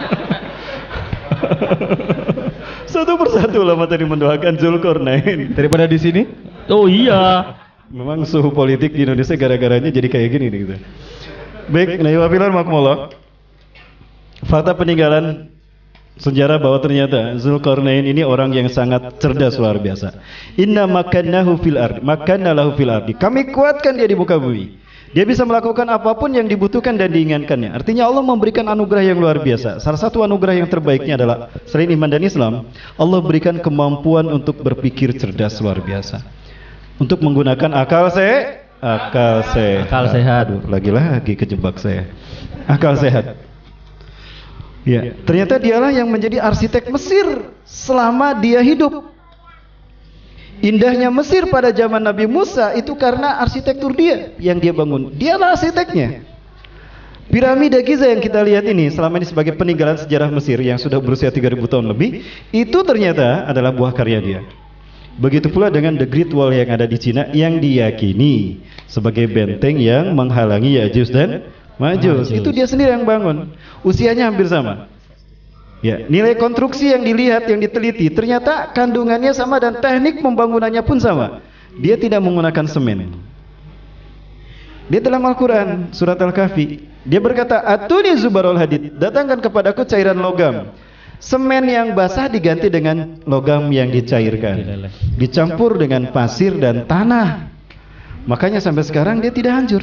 Satu persatu ulama tadi mendoakan Zulkarnain. Daripada di sini? Oh iya. Memang suhu politik di Indonesia gara-garanya jadi kayak gini gitu. Baik, nah wabillahi makumullah. Fakta peninggalan sejarah bahwa ternyata Zulkarnain ini orang yang sangat cerdas luar biasa. Inna makannahu fil ardi, makanna lahu fil ardi. Kami kuatkan dia di muka bumi. Dia bisa melakukan apapun yang dibutuhkan dan diinginkannya. Artinya Allah memberikan anugerah yang luar biasa. Salah satu anugerah yang terbaiknya adalah selain iman dan Islam, Allah berikan kemampuan untuk berpikir cerdas luar biasa. Untuk menggunakan akal se, akal sehat. Akal sehat. Aduh, lagi-lagi kejebak saya. Akal sehat. Ya, ternyata dialah yang menjadi arsitek Mesir selama dia hidup. Indahnya Mesir pada zaman Nabi Musa itu karena arsitektur dia yang dia bangun. Dialah arsiteknya. Piramida Giza yang kita lihat ini selama ini sebagai peninggalan sejarah Mesir yang sudah berusia tiga ribu tahun lebih, itu ternyata adalah buah karya dia. Begitu pula dengan The Great Wall yang ada di Cina yang diyakini sebagai benteng yang menghalangi Ya'juj dan Ma'juj. Itu dia sendiri yang bangun. Usianya hampir sama. Ya, nilai konstruksi yang dilihat, yang diteliti, ternyata kandungannya sama dan teknik pembangunannya pun sama. Dia tidak menggunakan semen. Dia dalam Al-Quran, surat Al-Kahfi, dia berkata, Atuni zubarul hadid, datangkan kepadaku cairan logam. Semen yang basah diganti dengan logam yang dicairkan, dicampur dengan pasir dan tanah. Makanya sampai sekarang dia tidak hancur.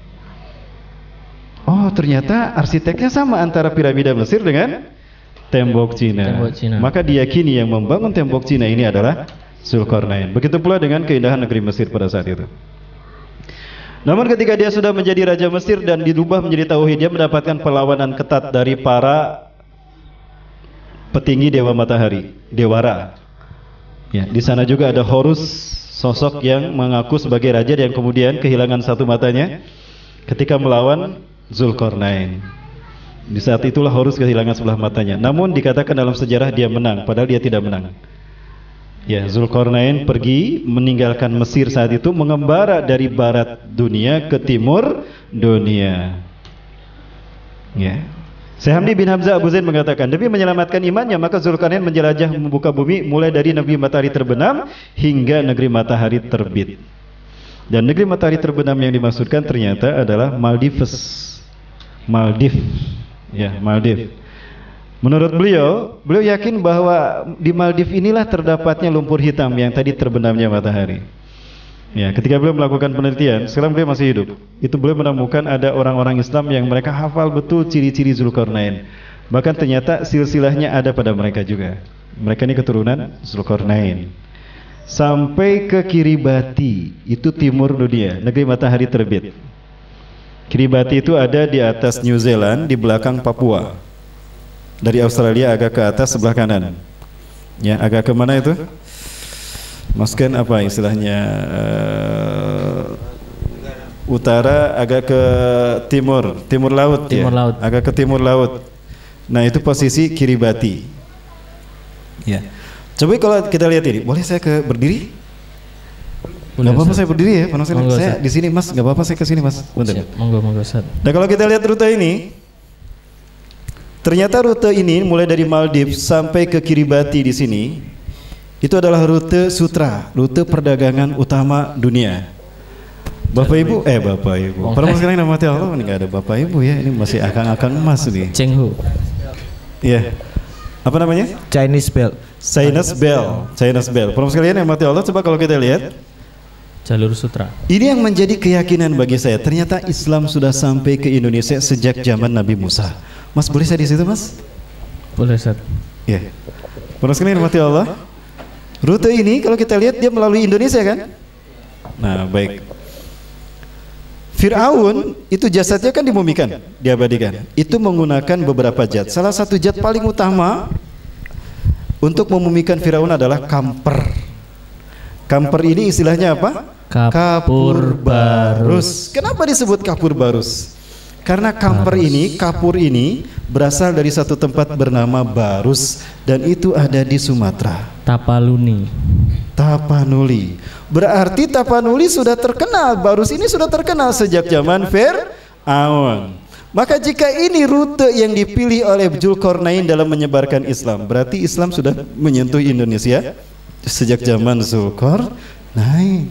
Oh, ternyata arsiteknya sama antara piramida Mesir dengan tembok Cina. Tembok Cina. Maka diyakini yang membangun tembok Cina ini adalah Zulkarnain. Begitu pula dengan keindahan negeri Mesir pada saat itu. Namun ketika dia sudah menjadi raja Mesir dan dirubah menjadi tauhid, dia mendapatkan perlawanan ketat dari para petinggi dewa matahari, Dewara. Ya, di sana juga ada Horus, sosok yang mengaku sebagai raja dan kemudian kehilangan satu matanya ketika melawan Zulkarnain. Di saat itulah Horus kehilangan sebelah matanya. Namun dikatakan dalam sejarah dia menang, padahal dia tidak menang. Ya, Zulkarnain pergi meninggalkan Mesir saat itu, mengembara dari barat dunia ke timur dunia. Ya. Syekh Hamdi bin Hamzah Abu Zaid mengatakan, demi menyelamatkan imannya maka Zulkarnain menjelajah membuka bumi mulai dari negeri matahari terbenam hingga negeri matahari terbit. Dan negeri matahari terbenam yang dimaksudkan ternyata adalah Maldives. Maldives. Ya, Maldives. Menurut beliau, beliau yakin bahwa di Maldives inilah terdapatnya lumpur hitam yang tadi terbenamnya matahari. Ya, ketika beliau melakukan penelitian, sekarang beliau masih hidup. Itu beliau menemukan ada orang-orang Islam yang mereka hafal betul ciri-ciri Zulkarnain. Bahkan ternyata silsilahnya ada pada mereka juga. Mereka ini keturunan Zulkarnain. Sampai ke Kiribati, itu timur dunia, negeri matahari terbit. Kiribati itu ada di atas New Zealand, di belakang Papua. Dari Australia agak ke atas sebelah kanan. Ya, agak ke mana itu? Masukkan apa istilahnya? Uh, utara agak ke timur, timur laut Timur ya. laut. Agak ke timur laut. Nah, itu posisi Kiribati. Ya. Coba kalau kita lihat ini, boleh saya ke berdiri? Enggak apa-apa saya berdiri ya, Pak Nasir. Saya di sini Mas, enggak apa-apa saya ke sini Mas. Bentar. Monggo, monggo, Ustaz. Nah, kalau kita lihat rute ini, ternyata rute ini mulai dari Maldives sampai ke Kiribati di sini itu adalah rute sutra, rute perdagangan utama dunia. Bapak Ibu, eh Bapak Ibu. Para mas sekarang nama Allah ini nggak ada Bapak Ibu ya, ini masih akang-akang emas nih. Cheng Hu. Iya. Apa namanya? Chinese belt. Chinese bell, Chinese bell. Para mas sekalian yang mati Allah, coba kalau kita lihat Jalur sutra. ini yang menjadi keyakinan bagi saya. Ternyata Islam sudah sampai ke Indonesia sejak zaman Nabi Musa. Mas boleh saya di situ Mas? Boleh, Ustaz. Ya. Para sekalian mati Allah. Rute ini kalau kita lihat dia melalui Indonesia kan? Nah, baik. Fir'aun itu jasadnya kan dimumikan, diabadikan. Itu menggunakan beberapa zat. Salah satu zat paling utama untuk memumikan Fir'aun adalah kamper. Kamper ini istilahnya apa? Kapur barus. Kenapa disebut kapur barus? Karena kamper ini, kapur ini berasal dari satu tempat bernama Barus dan itu ada di Sumatera. Tapaluni. Tapanuli. Berarti Tapanuli sudah terkenal, Barus ini sudah terkenal sejak zaman Fir'aun. Maka jika ini rute yang dipilih oleh Zulkarnain dalam menyebarkan Islam, berarti Islam sudah menyentuh Indonesia sejak zaman Zulkarnain.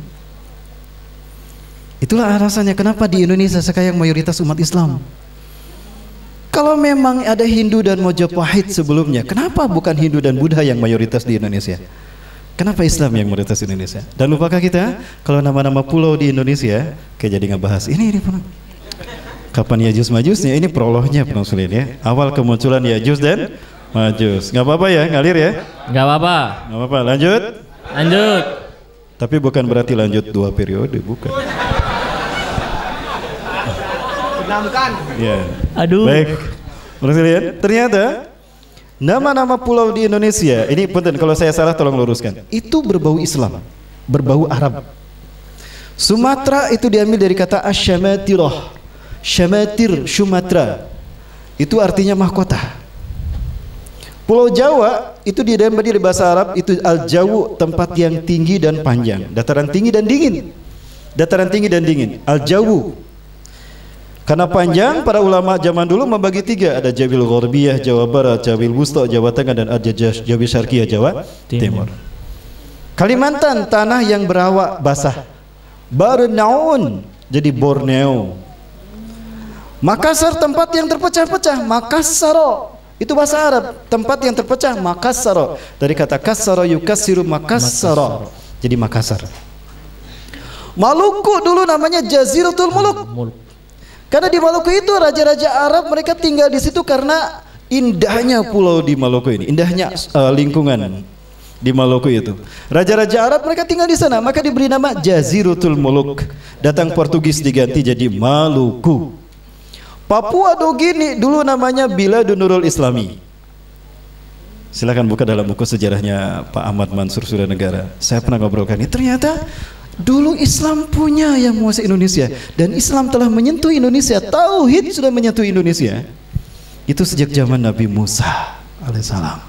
Itulah alasannya kenapa di Indonesia sekarang mayoritas umat Islam. Kalau memang ada Hindu dan Majapahit sebelumnya, kenapa bukan Hindu dan Buddha yang mayoritas di Indonesia? Kenapa Islam yang mayoritas di Indonesia? Dan lupakah kita kalau nama-nama pulau di Indonesia, kayak jadi ngebahas ini ini pun. Kapan Yajus Majusnya? Ini prolognya pengusulin ya. Awal kemunculan Yajus dan Majus. Nggak apa-apa ya, ngalir ya? Nggak apa-apa. Nggak apa-apa. Lanjut. Lanjut. Tapi bukan berarti lanjut dua periode, bukan. Ya. Aduh. Baik. Lihat, ternyata nama-nama pulau di Indonesia ini penting. Kalau saya salah tolong luruskan. Itu berbau Islam, berbau Arab. Sumatera itu diambil dari kata asyamatirah. Syamatir, Sumatera. Itu artinya mahkota. Pulau Jawa itu diambil dari bahasa Arab itu al-jawu, tempat yang tinggi dan panjang, dataran tinggi dan dingin. Dataran tinggi dan dingin, al-jawu. Karena panjang, para ulama zaman dulu membagi tiga, ada Jabil Ghorbiyah, Jawa Barat, Jabil Wusta, Jawa Tengah, dan ada Jabil Syarqiyah, Jawa Timur. Kalimantan, tanah yang berawak basah. Barnaun, jadi Borneo. Makassar, tempat yang terpecah-pecah, Makassaro. Itu bahasa Arab, tempat yang terpecah, Makassaro. Dari kata kassara yukassiru Makassaro, jadi Makassar. Maluku dulu namanya Jaziratul Muluk. Karena di Maluku itu raja-raja Arab mereka tinggal di situ karena indahnya pulau di Maluku ini, indahnya uh, lingkungan. di Maluku itu. Raja-raja Arab mereka tinggal di sana, maka diberi nama Jaziratul Muluk. Datang Portugis diganti jadi Maluku. Papua Nugini dulu namanya Biladun Nurul Islami. Silakan buka dalam buku sejarahnya Pak Ahmad Mansur Suranegara. Saya pernah ngobrolkan ini. Ternyata dulu Islam punya yang menguasai Indonesia, dan Islam telah menyentuh Indonesia. Tauhid sudah menyentuh Indonesia. Itu sejak zaman Nabi Musa alaihissalam.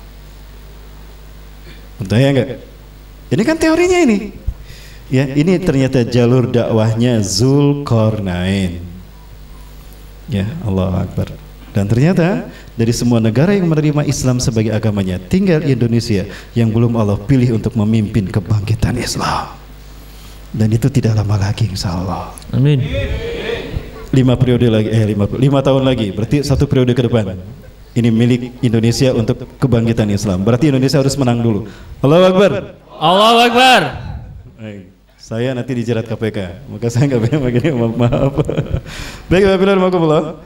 Betul ya enggak? Ini kan teorinya ini. Ya, ini ternyata jalur dakwahnya Zulkarnain. Ya, Allahu Akbar. Dan ternyata dari semua negara yang menerima Islam sebagai agamanya, tinggal Indonesia yang belum Allah pilih untuk memimpin kebangkitan Islam. Dan itu tidak lama lagi, insya Allah. Amin. Lima periode lagi, eh lima, lima tahun lagi. Berarti satu periode ke depan. Ini milik Indonesia untuk kebangkitan Islam. Berarti Indonesia harus menang dulu. Allahu Akbar. Allahu Akbar. Baik. Saya nanti dijerat K P K, maka saya nggak pengen begini, maaf, maaf. Baik, Bapak Bilal, makumullah.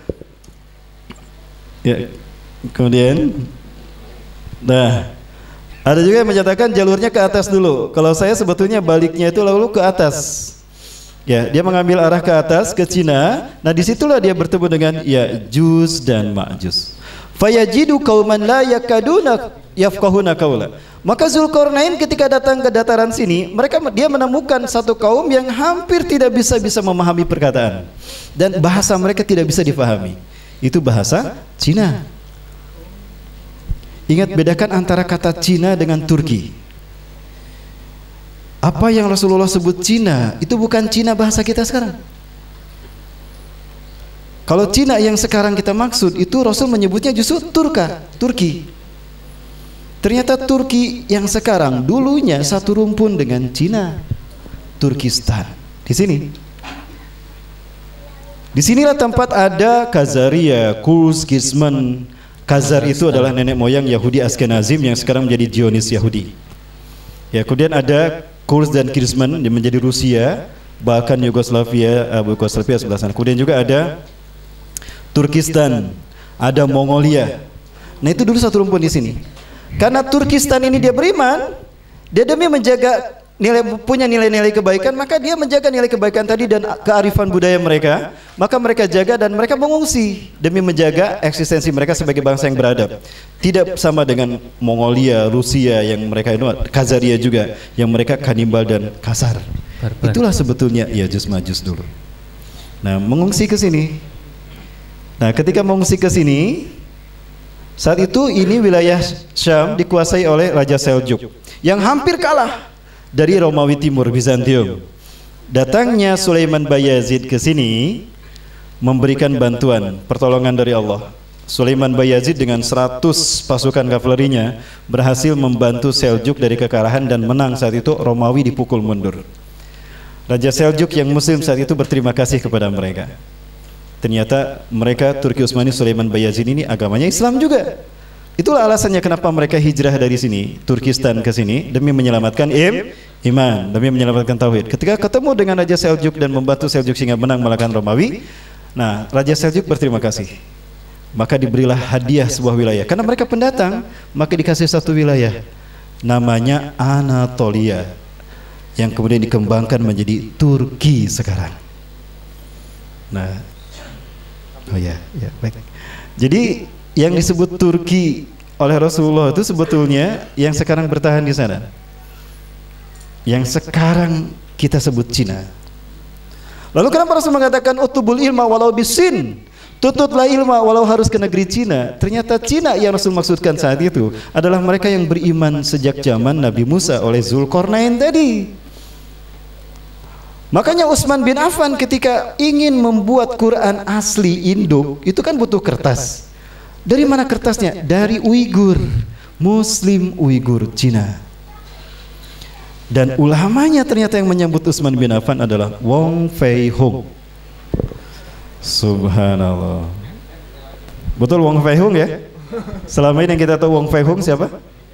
Ya, kemudian, nah, ada juga yang menyatakan jalurnya ke atas dulu. Kalau saya sebetulnya baliknya itu lalu ke atas. Ya, dia mengambil arah ke atas ke Cina. Nah, disitulah dia bertemu dengan Ya'juj dan Ma'juj. Fayajidu qauman la yakaduna yafqahuna qaula. Maka Zulkarnain ketika datang ke dataran sini, mereka dia menemukan satu kaum yang hampir tidak bisa bisa memahami perkataan, dan bahasa mereka tidak bisa difahami. Itu bahasa Cina. Ingat, bedakan antara kata Cina dengan Turki. Apa yang Rasulullah sebut Cina, itu bukan Cina bahasa kita sekarang. Kalau Cina yang sekarang kita maksud, itu Rasul menyebutnya justru Turka, Turki. Ternyata Turki yang sekarang dulunya satu rumpun dengan Cina, Turkistan. Di sini. Disinilah tempat ada Khazaria, Kurs, Gizman. Khazar itu adalah nenek moyang Yahudi Askenazim yang sekarang menjadi Zionis Yahudi. Ya, kemudian ada Kurs dan Gizman yang menjadi Rusia, bahkan Yugoslavia, uh, Yugoslavia sebelah sana. Kemudian juga ada Turkistan, ada Mongolia. Nah, itu dulu satu rumpun di sini. Karena Turkistan ini dia beriman, dia demi menjaga nilai, punya nilai-nilai kebaikan, maka dia menjaga nilai kebaikan tadi dan kearifan budaya mereka, maka mereka jaga dan mereka mengungsi demi menjaga eksistensi mereka sebagai bangsa yang beradab. Tidak sama dengan Mongolia, Rusia yang mereka itu, Khazaria juga yang mereka kanibal dan kasar. Itulah sebetulnya Ya'juj Ma'juj dulu. Nah, mengungsi ke sini. Nah, ketika mengungsi ke sini, saat itu ini wilayah Syam dikuasai oleh Raja Seljuk yang hampir kalah dari Romawi Timur, Bizantium. Datangnya Sulaiman Bayazid ke sini memberikan bantuan, pertolongan dari Allah. Sulaiman Bayazid dengan seratus pasukan kavalerinya berhasil membantu Seljuk dari kekalahan dan menang. Saat itu Romawi dipukul mundur. Raja Seljuk yang muslim saat itu berterima kasih kepada mereka. Ternyata mereka Turki Utsmani Sulaiman Bayazid ini agamanya Islam juga. Itulah alasannya kenapa mereka hijrah dari sini, Turkistan ke sini, demi menyelamatkan im, iman, demi menyelamatkan tauhid. Ketika ketemu dengan Raja Seljuk dan membantu Seljuk sehingga menang mengalahkan Romawi, nah Raja Seljuk berterima kasih. Maka diberilah hadiah sebuah wilayah. Karena mereka pendatang, maka dikasih satu wilayah, namanya Anatolia, yang kemudian dikembangkan menjadi Turki sekarang. Nah, oh ya, ya baik. Jadi yang disebut Turki oleh Rasulullah itu sebetulnya yang sekarang bertahan di sana. Yang sekarang kita sebut Cina. Lalu kenapa Rasul mengatakan utubul ilma walau bisin? Tututlah ilmu walau harus ke negeri Cina. Ternyata Cina yang Rasul maksudkan saat itu adalah mereka yang beriman sejak zaman Nabi Musa oleh Zulkarnain tadi. Makanya Utsman bin Affan ketika ingin membuat Quran asli induk, itu kan butuh kertas. Dari mana kertasnya? Dari Uighur, Muslim Uighur Cina. Dan ulamanya ternyata yang menyambut Utsman bin Affan adalah Wong Fei Hung. Subhanallah. Betul Wong Fei Hung ya? Selama ini yang kita tahu Wong Fei Hung siapa?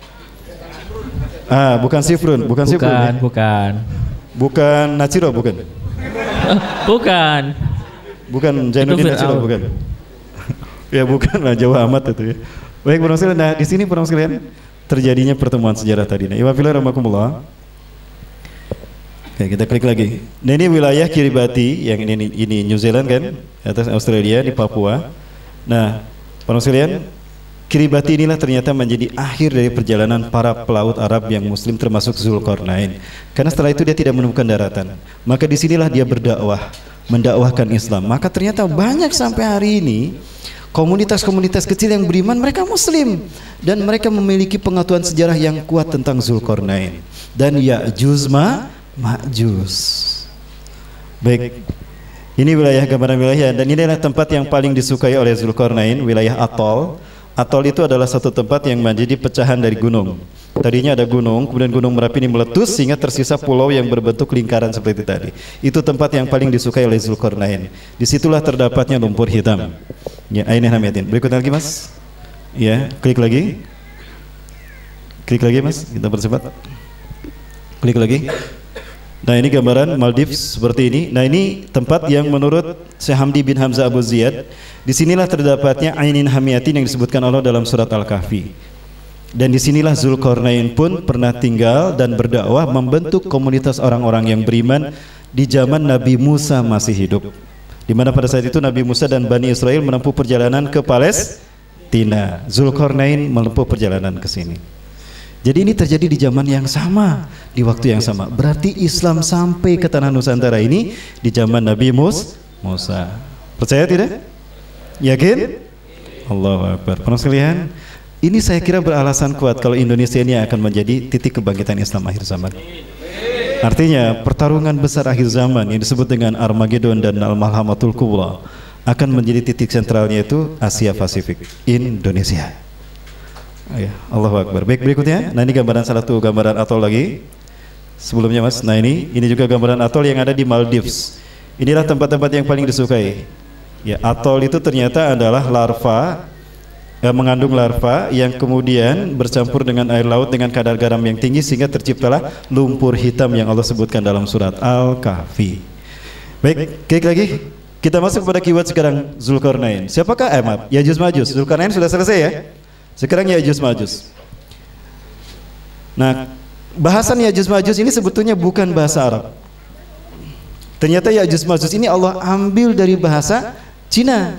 Ah, bukan Sifrun, bukan, bukan Sifrun. Bukan, ya? bukan. Bukan Naciro, bukan. Bukan. Bukan Zainuddin Naciro, bukan. Ya bukan lah, jauh amat itu ya. Baik, Bro sekalian. Nah, di sini Bro sekalian, terjadinya pertemuan sejarah tadi. Nah, Iwafillah rahmakumullah. Oke, kita klik lagi. Nah, ini wilayah Kiribati yang ini ini New Zealand kan, atas Australia di Papua. Nah, para sekalian, Kiribati inilah ternyata menjadi akhir dari perjalanan para pelaut Arab yang Muslim termasuk Zulkarnain. Karena setelah itu dia tidak menemukan daratan. Maka disinilah dia berdakwah, mendakwahkan Islam. Maka ternyata banyak sampai hari ini komunitas-komunitas kecil yang beriman, mereka Muslim dan mereka memiliki pengetahuan sejarah yang kuat tentang Zulkarnain dan Ya'juj Ma'juj. Baik, ini wilayah gambaran wilayah dan inilah tempat yang paling disukai oleh Zulkarnain, wilayah Atol. Atol itu adalah satu tempat yang menjadi pecahan dari gunung. Tadinya ada gunung, kemudian gunung Merapi ini meletus sehingga tersisa pulau yang berbentuk lingkaran seperti tadi. Itu tempat yang paling disukai oleh Zulkarnain. Disitulah terdapatnya lumpur hitam. Ya, Ainin Hamidin. Berikutnya lagi mas. Ya, klik lagi. Klik lagi mas. Kita bersebat. Klik lagi. Nah, ini gambaran Maldives seperti ini. Nah, ini tempat yang menurut Syekh Hamdi bin Hamzah Abu Ziyad, disinilah terdapatnya Ainin Hamiyatin yang disebutkan Allah dalam surat Al-Kahfi. Dan disinilah Zulkarnain pun pernah tinggal dan berdakwah membentuk komunitas orang-orang yang beriman di zaman Nabi Musa masih hidup. Di mana pada saat itu Nabi Musa dan Bani Israel menempuh perjalanan ke Palestina. Zulkarnain menempuh perjalanan ke sini. Jadi ini terjadi di zaman yang sama, di waktu yang sama. Berarti Islam sampai ke tanah Nusantara ini di zaman Nabi Musa. Percaya tidak? Yakin? Allahu Akbar. Para sekalian, ini saya kira beralasan kuat kalau Indonesia ini akan menjadi titik kebangkitan Islam akhir zaman. Artinya pertarungan besar akhir zaman yang disebut dengan Armageddon dan Al-Malhamatul Kubra akan menjadi titik sentralnya itu Asia Pasifik, Indonesia. Ya, Allahu Akbar. Baik, berikutnya. Nah, ini gambaran salah satu gambaran atol lagi. Sebelumnya mas, nah ini ini juga gambaran atol yang ada di Maldives. Inilah tempat-tempat yang paling disukai. Ya, atol itu ternyata adalah larva, eh, mengandung larva yang kemudian bercampur dengan air laut dengan kadar garam yang tinggi sehingga terciptalah lumpur hitam yang Allah sebutkan dalam surat Al-Kahfi. Baik, klik lagi. Kita masuk pada keyword sekarang Zulkarnain. Siapakah eh, maaf, Ya'juj Ma'juj. Zulkarnain sudah selesai ya. Sekarang Ya'juj Ma'juj. Nah, bahasan Ya'juj Ma'juj ini sebetulnya bukan bahasa Arab. Ternyata Ya'juj Ma'juj ini Allah ambil dari bahasa Cina.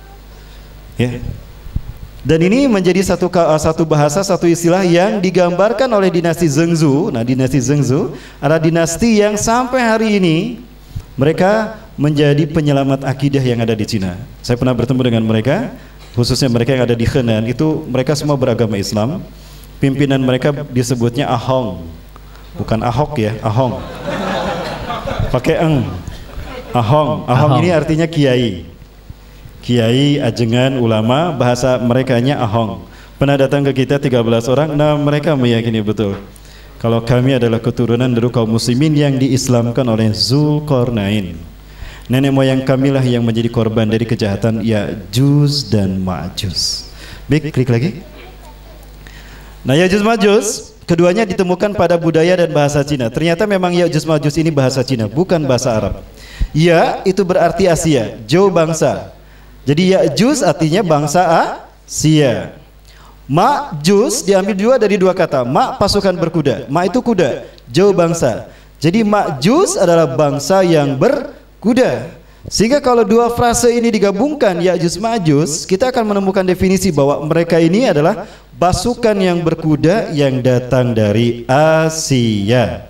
Ya. Dan ini menjadi satu satu bahasa, satu istilah yang digambarkan oleh dinasti Zhengzhou. Nah, dinasti Zhengzhou adalah dinasti yang sampai hari ini mereka menjadi penyelamat akidah yang ada di Cina. Saya pernah bertemu dengan mereka, khususnya mereka yang ada di Henan, itu mereka semua beragama Islam. Pimpinan mereka disebutnya Ahong, bukan Ahok ya, Ahong. Pakai eng. Ahong, Ahong, Ahong ini artinya kiai. Kiai, ajengan, ulama, bahasa merekanya Ahong. Pernah datang ke kita tiga belas orang, nah mereka meyakini betul kalau kami adalah keturunan dari kaum muslimin yang diislamkan oleh Zulkarnain. Nenek moyang kamilah yang menjadi korban dari kejahatan Ya'juj dan Ma'juj. Baik, klik lagi. Nah, Ya'juj Ma'juj keduanya ditemukan pada budaya dan bahasa Cina. Ternyata memang Ya'juj Ma'juj ini bahasa Cina, bukan bahasa Arab. Ya, itu berarti Asia, Jou bangsa. Jadi Ya'juj artinya bangsa Asia. Ma'juj diambil dua dari dua kata. Ma pasukan berkuda, Ma itu kuda, Jou bangsa. Jadi Ma'juj adalah bangsa yang berkuda. Sehingga kalau dua frase ini digabungkan, Ya'juj Ma'juj, kita akan menemukan definisi bahwa mereka ini adalah pasukan yang berkuda yang datang dari Asia.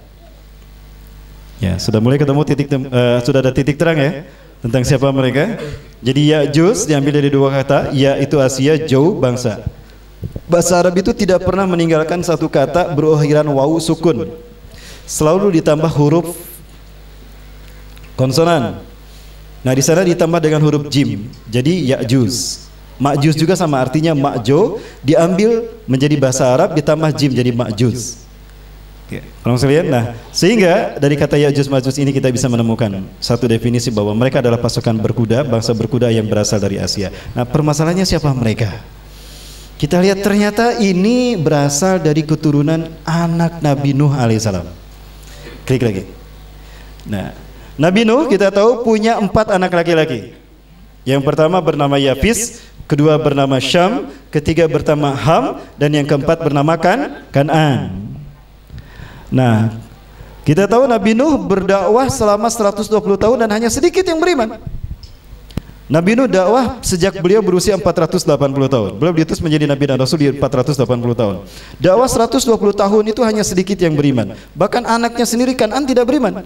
Ya, sudah mulai ketemu titik uh, sudah ada titik terang ya tentang siapa mereka. Jadi Ya'juj diambil dari dua kata, Ya itu Asia, Jou bangsa. Bahasa Arab itu tidak pernah meninggalkan satu kata berakhiran wawu sukun. Selalu ditambah huruf konsonan. Nah, di sana ditambah dengan huruf jim. Jadi Ya'juj. Ma'juj juga sama artinya Ma'jo, diambil menjadi bahasa Arab ditambah jim jadi Ma'juj. Oke, tolong sekalian. Nah, sehingga dari kata Ya'juj Ma'juj ini kita bisa menemukan satu definisi bahwa mereka adalah pasukan berkuda, bangsa berkuda yang berasal dari Asia. Nah, permasalahannya siapa mereka? Kita lihat ternyata ini berasal dari keturunan anak Nabi Nuh alaihissalam. Klik lagi. Nah, Nabi Nuh kita tahu punya empat anak laki-laki. Yang pertama bernama Yafis, kedua bernama Syam, ketiga bernama Ham, dan yang keempat bernama Kan Kan'an. Nah, kita tahu Nabi Nuh berdakwah selama seratus dua puluh tahun dan hanya sedikit yang beriman. Nabi Nuh dakwah sejak beliau berusia empat ratus delapan puluh tahun. Beliau diutus menjadi Nabi dan Rasul di empat ratus delapan puluh tahun. Dakwah seratus dua puluh tahun itu hanya sedikit yang beriman. Bahkan anaknya sendiri Kan'an tidak beriman.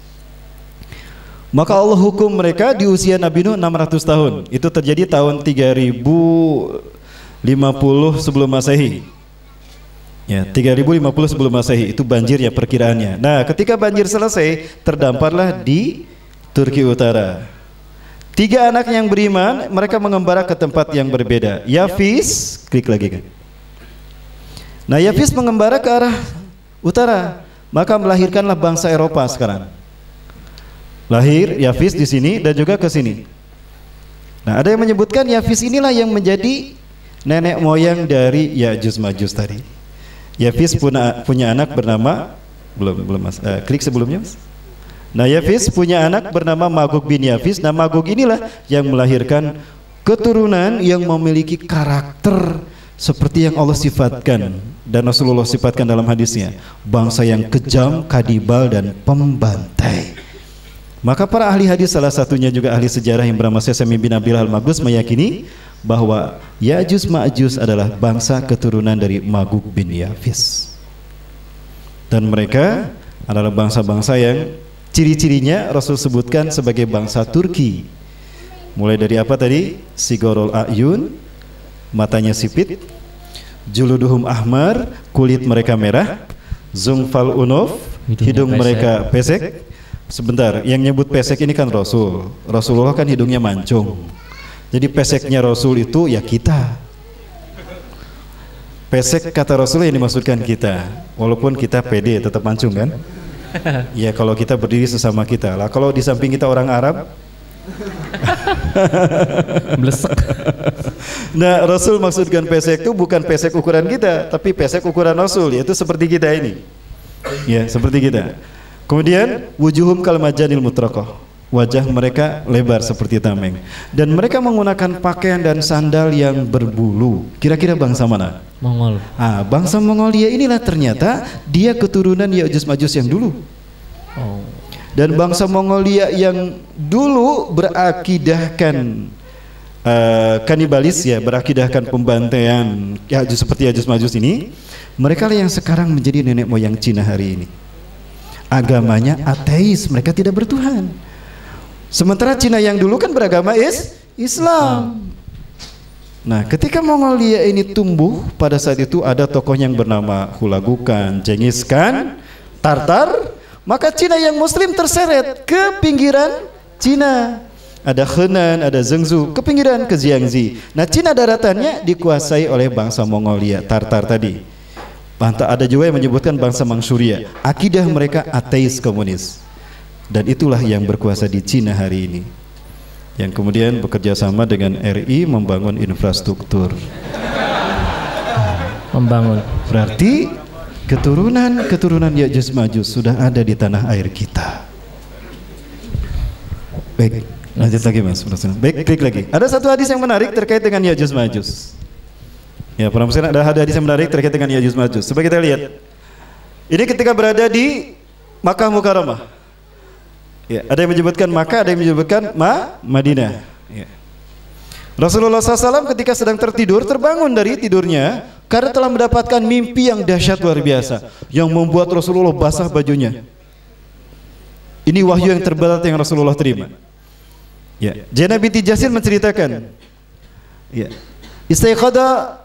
Maka Allah hukum mereka di usia Nabi Nuh enam ratus tahun. Itu terjadi tahun tiga ribu lima puluh sebelum Masehi. Ya, tiga ribu lima puluh sebelum Masehi itu banjir ya perkiraannya. Nah, ketika banjir selesai, terdamparlah di Turki Utara. Tiga anak yang beriman, mereka mengembara ke tempat yang berbeda. Yafis, klik lagi kan. Nah, Yafis mengembara ke arah utara, maka melahirkanlah bangsa Eropa sekarang. Lahir Yafis di sini dan juga ke sini. Nah, ada yang menyebutkan Yafis inilah yang menjadi nenek moyang dari Ya'juj Ma'juj tadi. Yafis punya, punya anak bernama belum belum mas, uh, klik sebelumnya. Mas. Nah, Yafis punya anak bernama Magog bin Yafis. Nah, Magog inilah yang melahirkan keturunan yang memiliki karakter seperti yang Allah sifatkan dan Rasulullah sifatkan dalam hadisnya, bangsa yang kejam, kadibal dan pembantai. Maka para ahli hadis, salah satunya juga ahli sejarah yang bernama Sesemi bin Abdillah Al-Maghus, meyakini bahwa Ya'juj Ma'juj adalah bangsa keturunan dari Magog bin Yafis. Dan mereka adalah bangsa-bangsa yang ciri-cirinya Rasul sebutkan sebagai bangsa Turki. Mulai dari apa tadi? Sigorul A'yun, matanya sipit, juluduhum ahmar, kulit mereka merah, zungfal unuf, hidung mereka pesek. Sebentar, yang nyebut pesek ini kan Rasul. Rasulullah kan hidungnya mancung. Jadi peseknya Rasul itu ya kita. Pesek kata Rasul yang dimaksudkan kita. Walaupun kita pede tetap mancung kan? Ya kalau kita berdiri sesama kita lah. Kalau di samping kita orang Arab, blesek. Nah, Rasul maksudkan pesek itu bukan pesek ukuran kita, tapi pesek ukuran Rasul, yaitu seperti kita ini. Ya, seperti kita. Kemudian wujuhum kal majanil mutraqah, wajah mereka lebar seperti tameng, dan mereka menggunakan pakaian dan sandal yang berbulu. Kira-kira bangsa mana? Mongol. Ah, bangsa Mongolia inilah ternyata dia keturunan Ya'juj Ma'juj yang dulu. Oh. Dan bangsa Mongolia yang dulu berakidahkan uh, kanibalis ya, berakidahkan pembantaian Ya'juj seperti Ya'juj Ma'juj ini, mereka lah yang sekarang menjadi nenek moyang Cina hari ini. Agamanya ateis, mereka tidak bertuhan. Sementara Cina yang dulu kan beragama is Islam. Nah, ketika Mongolia ini tumbuh, pada saat itu ada tokoh yang bernama Hulagu Khan, Genghis Khan, Tartar. Maka Cina yang Muslim terseret ke pinggiran Cina. Ada Henan, ada Zhengzhou, ke pinggiran ke Jiangxi. Nah, Cina daratannya dikuasai oleh bangsa Mongolia, Tartar tadi. Ada juga yang menyebutkan bangsa Manchuria. Akidah mereka ateis komunis. Dan itulah yang berkuasa di Cina hari ini, yang kemudian bekerja sama dengan R I membangun infrastruktur. Membangun. Berarti keturunan-keturunan Ya'juj Ma'juj sudah ada di tanah air kita. Baik, lanjut lagi Mas. Baik, klik lagi. Ada satu hadis yang menarik terkait dengan Ya'juj Ma'juj. Ya, para muslimin, ada hadis yang menarik terkait dengan Ya'juj Ma'juj. Coba kita lihat. Ini ketika berada di Makkah Mukarramah. Ya, ada yang menyebutkan Makkah, ada yang menyebutkan Ma Madinah. Ya. Rasulullah shallallahu alaihi wasallam ketika sedang tertidur, terbangun dari tidurnya karena telah mendapatkan mimpi yang dahsyat luar biasa, yang membuat Rasulullah basah bajunya. Ini wahyu yang terberat yang Rasulullah terima. Ya, Zainab binti Jahsin menceritakan. Ya, istaiqadha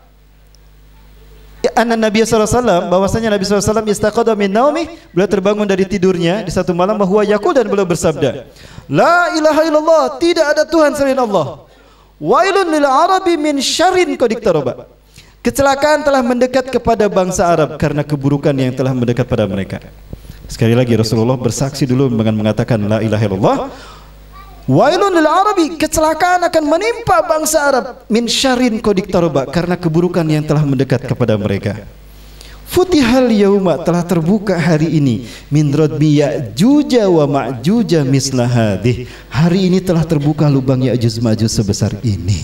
anna Nabi sallallahu alaihi wasallam, bahwasanya Nabi sallallahu alaihi wasallam istaqadha min naumi, beliau terbangun dari tidurnya di satu malam, bahwa yaqul, dan beliau bersabda, la ilaha illallah, tidak ada Tuhan selain Allah. Wailun lil arabi min syarrin qad iqtaraba, kecelakaan telah mendekat kepada bangsa Arab karena keburukan yang telah mendekat pada mereka. Sekali lagi Rasulullah bersaksi dulu dengan mengatakan la ilaha illallah. Wailun lil arabi, kecelakaan akan menimpa bangsa Arab min syarrin qad iqtaraba, karena keburukan yang telah mendekat kepada mereka. Futihal yauma, telah terbuka hari ini, min radbi Ya'juj wa Ma'juj misla hadih. Hari ini telah terbuka lubang Ya'juj Ma'juj sebesar ini.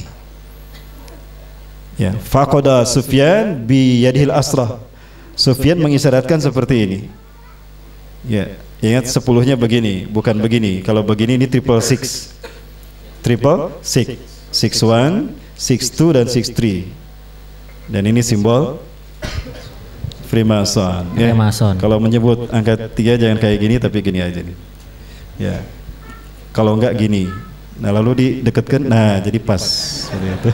Ya, faqada Sufyan bi yadihil asrah. Sufyan mengisyaratkan seperti ini. Ya, ingat sepuluhnya begini, bukan begini. Kalau begini ini triple six. Triple six. Six one, six two dan six three. Dan ini simbol Freemason, ya. Freemason. Kalau menyebut angka tiga jangan kayak gini, tapi gini aja nih. Ya. Kalau enggak gini. Nah, lalu didekatkan, nah jadi pas. Seperti itu.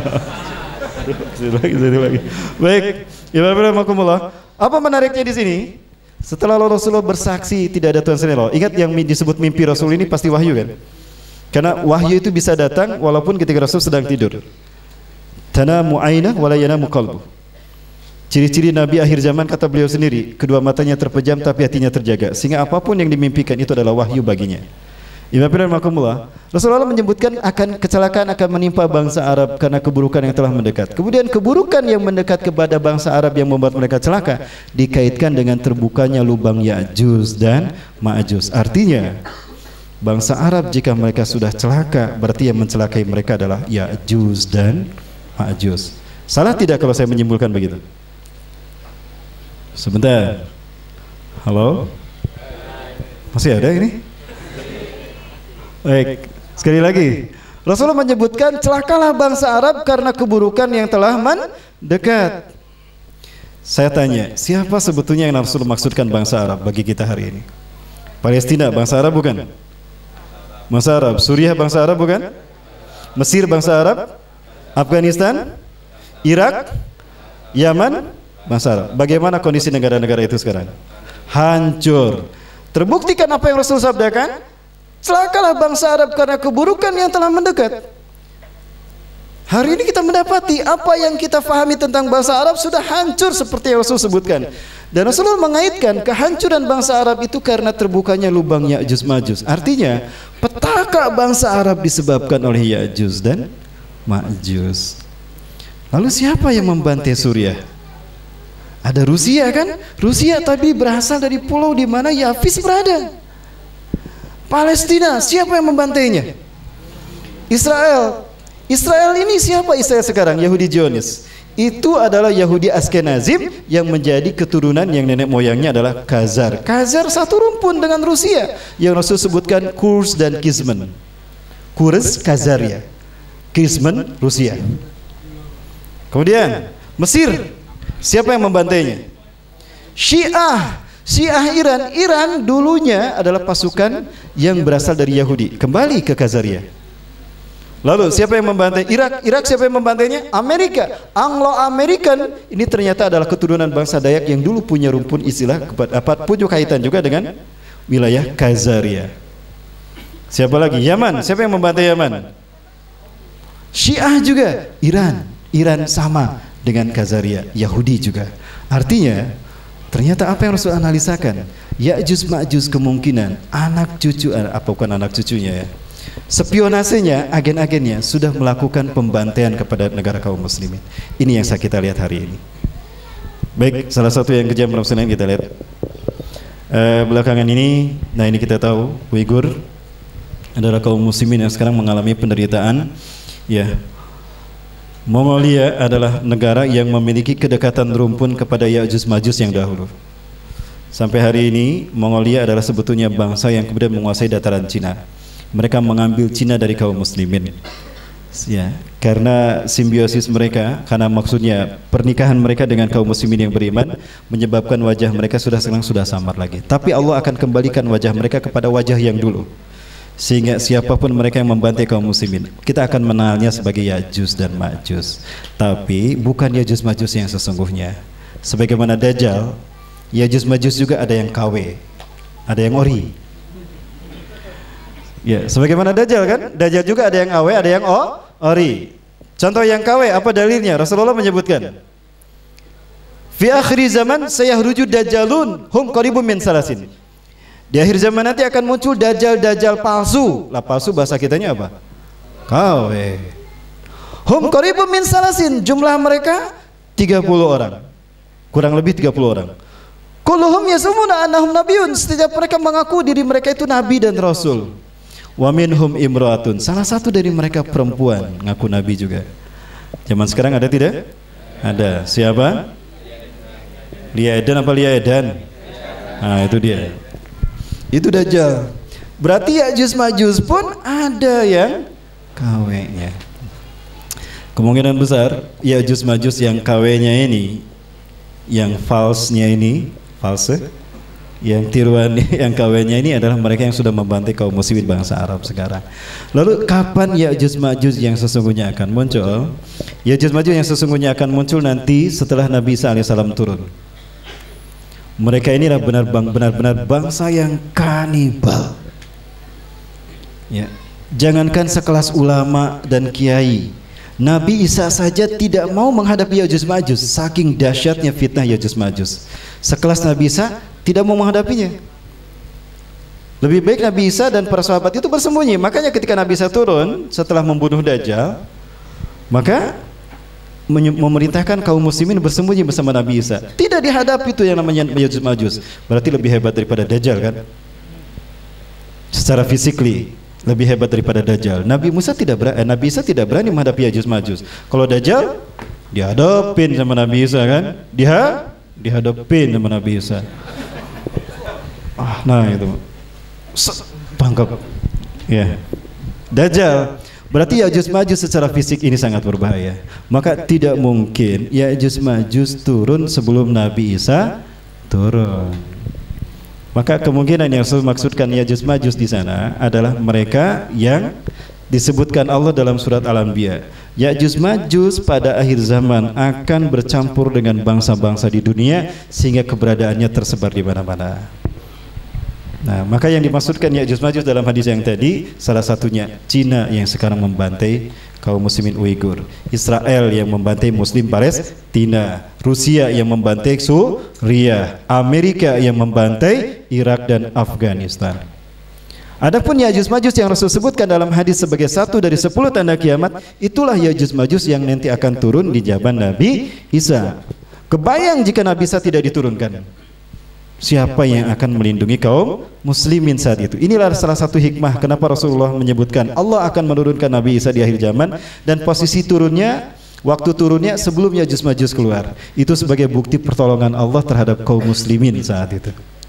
lagi, lagi. Baik. Ya, Bismillahirrahmanirrahim. Apa menariknya di sini? Setelah Rasulullah bersaksi tidak ada Tuhan selain Allah. Ingat yang disebut mimpi Rasul ini pasti wahyu kan? Karena wahyu itu bisa datang walaupun ketika Rasul sedang tidur. Tanamu ainah wala yanamu qalbu. Ciri-ciri Nabi akhir zaman kata beliau sendiri, kedua matanya terpejam tapi hatinya terjaga, sehingga apapun yang dimimpikan itu adalah wahyu baginya. Imam Rasulullah Rasulullah menyebutkan akan kecelakaan akan menimpa bangsa Arab karena keburukan yang telah mendekat. Kemudian keburukan yang mendekat kepada bangsa Arab yang membuat mereka celaka dikaitkan dengan terbukanya lubang Ya'juj dan Ma'juj. Artinya bangsa Arab jika mereka sudah celaka, berarti yang mencelakai mereka adalah Ya'juj dan Ma'juj. Salah tidak kalau saya menyimpulkan begitu? Sebentar. Halo? Masih ada ini? Baik, sekali lagi. Rasulullah menyebutkan celakalah bangsa Arab karena keburukan yang telah mendekat. Saya tanya, siapa sebetulnya yang Rasul maksudkan bangsa Arab bagi kita hari ini? Palestina bangsa Arab bukan? Bangsa Arab. Suriah bangsa Arab bukan? Mesir bangsa Arab? Afghanistan? Irak? Yaman? Bangsa Arab. Bagaimana kondisi negara-negara itu sekarang? Hancur. Terbuktikan apa yang Rasul sabdakan? Celakalah bangsa Arab karena keburukan yang telah mendekat. Hari ini kita mendapati apa yang kita fahami tentang bangsa Arab sudah hancur seperti yang Rasul sebutkan. Dan Rasulullah mengaitkan kehancuran bangsa Arab itu karena terbukanya lubang Ya'juj Ma'juj. Artinya petaka bangsa Arab disebabkan oleh Ya'juj dan Ma'juj. Lalu siapa yang membantai Suriah? Ada Rusia kan? Rusia tapi berasal dari pulau di mana Yafis berada. Palestina, siapa yang membantainya? Israel. Israel ini siapa Israel sekarang? Yahudi Zionis. Itu adalah Yahudi Askenazim yang menjadi keturunan yang nenek moyangnya adalah Khazar. Khazar satu rumpun dengan Rusia yang Rasul sebutkan Kurs dan Kismen. Kurs Khazaria, Kismen Rusia. Kemudian Mesir. Siapa yang membantainya? Syiah. Syiah Iran. Iran dulunya adalah pasukan yang berasal dari Yahudi. Kembali ke Khazaria. Lalu siapa yang membantai? Irak. Irak siapa yang membantainya? Amerika. Anglo-American ini ternyata adalah keturunan bangsa Dayak yang dulu punya rumpun istilah dapat punya kaitan juga dengan wilayah Khazaria. Siapa lagi? Yaman. Siapa yang membantai Yaman? Syiah juga. Iran. Iran sama dengan Khazaria, Yahudi juga. Artinya ternyata apa yang Rasul analisakan, Ya'juj Ma'juj kemungkinan anak cucu, apa bukan anak cucunya ya, spionasenya, agen-agennya sudah melakukan pembantaian kepada negara kaum muslimin. Ini yang saya kita lihat hari ini. Baik, salah satu yang kejam Rasul kita lihat uh, belakangan ini. Nah ini kita tahu Uighur adalah kaum muslimin yang sekarang mengalami penderitaan. Ya, Mongolia adalah negara yang memiliki kedekatan rumpun kepada Ya'juj Ma'juj yang dahulu. Sampai hari ini Mongolia adalah sebetulnya bangsa yang kemudian menguasai dataran Cina. Mereka mengambil Cina dari kaum muslimin. Ya, karena simbiosis mereka, karena maksudnya pernikahan mereka dengan kaum muslimin yang beriman menyebabkan wajah mereka sudah sekarang sudah samar lagi. Tapi Allah akan kembalikan wajah mereka kepada wajah yang dulu. Sehingga siapapun mereka yang membantai kaum muslimin, kita akan mengenalnya sebagai Ya'juj dan Ma'juj. Tapi bukan Ya'juj Ma'juj yang sesungguhnya. Sebagaimana Dajjal, Ya'juj Ma'juj juga ada yang K W, ada yang ori. Ya, sebagaimana Dajjal kan? Dajjal juga ada yang A W, ada yang O, ori. Contoh yang K W, apa dalilnya? Rasulullah menyebutkan, fi akhir zaman sayahruju dajjalun hum qaribun min salasin. Di akhir zaman nanti akan muncul dajjal-dajjal palsu. Lah palsu bahasa kitanya apa? K W. Hum qaribun min salasin, jumlah mereka tiga puluh orang. kurang lebih tiga puluh orang. Kulluhum yasumuna annahum nabiyyun, setiap mereka mengaku diri mereka itu nabi dan rasul. Wa minhum imra'atun, salah satu dari mereka perempuan ngaku nabi juga. Zaman sekarang ada tidak? Ada. Siapa? Lia Edan apa Lia Edan? Nah, itu dia. Itu Dajjal. Berarti Ya'juj Ma'juj pun ada yang K W-nya. Kemungkinan besar Ya'juj Ma'juj yang K W-nya ini, yang false-nya ini, false, yang tiruan yang K W-nya ini adalah mereka yang sudah membantai kaum muslimin bangsa Arab sekarang. Lalu kapan Ya'juj Ma'juj yang sesungguhnya akan muncul? Ya'juj Ma'juj yang sesungguhnya akan muncul nanti setelah Nabi Isa alaihissalam turun. Mereka inilah benar-benar bangsa yang kanibal. Ya. Jangankan sekelas ulama dan kiai, Nabi Isa saja tidak mau menghadapi Ya'juj Ma'juj, saking dahsyatnya fitnah Ya'juj Ma'juj. Sekelas Nabi Isa tidak mau menghadapinya. Lebih baik Nabi Isa dan para sahabat itu bersembunyi. Makanya ketika Nabi Isa turun setelah membunuh Dajjal, maka memerintahkan kaum muslimin bersembunyi bersama Nabi Isa. Tidak dihadapi itu yang namanya Ya'juj Ma'juj. Berarti lebih hebat daripada Dajjal kan? Secara physically lebih hebat daripada Dajjal. Nabi Musa tidak berani, eh, Nabi Isa tidak berani menghadapi Ya'juj Ma'juj. Kalau Dajjal dihadapin sama Nabi Isa kan? Dia dihadapin sama Nabi Isa. Ah, nah itu. Tangkap. Ya. Dajjal. Berarti Ya'juj Ma'juj secara fisik ini sangat berbahaya. Maka tidak mungkin Ya'juj Ma'juj turun sebelum Nabi Isa turun. Maka kemungkinan yang saya maksudkan Ya'juj Ma'juj di sana adalah mereka yang disebutkan Allah dalam surat Al-Anbiya. Ya'juj Ma'juj pada akhir zaman akan bercampur dengan bangsa-bangsa di dunia sehingga keberadaannya tersebar di mana-mana. Nah, maka yang dimaksudkan Ya'juj Ma'juj dalam hadis yang tadi salah satunya Cina yang sekarang membantai kaum muslimin Uighur, Israel yang membantai muslim Palestina, Rusia yang membantai Suriah, Amerika yang membantai Irak dan Afghanistan. Adapun Ya'juj Ma'juj yang Rasul sebutkan dalam hadis sebagai satu dari sepuluh tanda kiamat, itulah Ya'juj Ma'juj yang nanti akan turun di zaman Nabi Isa. Kebayang jika Nabi Isa tidak diturunkan, siapa yang akan melindungi kaum muslimin saat itu? Inilah salah satu hikmah kenapa Rasulullah menyebutkan Allah akan menurunkan Nabi Isa di akhir zaman, dan posisi turunnya, waktu turunnya sebelum Ya'juj Ma'juj keluar. Itu sebagai bukti pertolongan Allah terhadap kaum muslimin saat itu.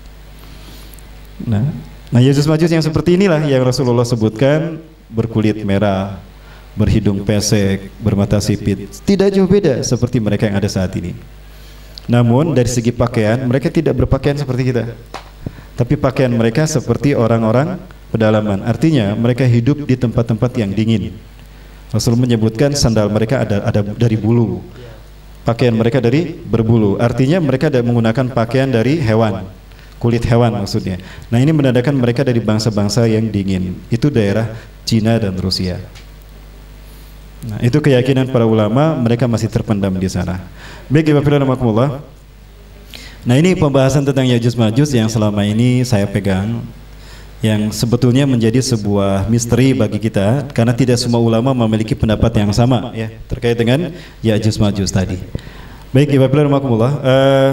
Nah, nah Ya'juj Ma'juj yang seperti inilah yang Rasulullah sebutkan, berkulit merah, berhidung pesek, bermata sipit. Tidak jauh beda seperti mereka yang ada saat ini. Namun dari segi pakaian mereka tidak berpakaian seperti kita, tapi pakaian mereka seperti orang-orang pedalaman. Artinya mereka hidup di tempat-tempat yang dingin. Rasul menyebutkan sandal mereka ada, ada dari bulu, pakaian mereka dari berbulu. Artinya mereka ada menggunakan pakaian dari hewan, kulit hewan maksudnya. Nah, ini menandakan mereka dari bangsa-bangsa yang dingin. Itu daerah Cina dan Rusia. Nah, itu keyakinan para ulama, mereka masih terpendam di sana. Baik, Bapak Ibu rahimakumullah. Nah, ini pembahasan tentang Ya'juj Ma'juj yang selama ini saya pegang, yang sebetulnya menjadi sebuah misteri bagi kita karena tidak semua ulama memiliki pendapat yang sama ya terkait dengan Ya'juj Ma'juj tadi. Baik, Bapak Ibu rahimakumullah. Uh,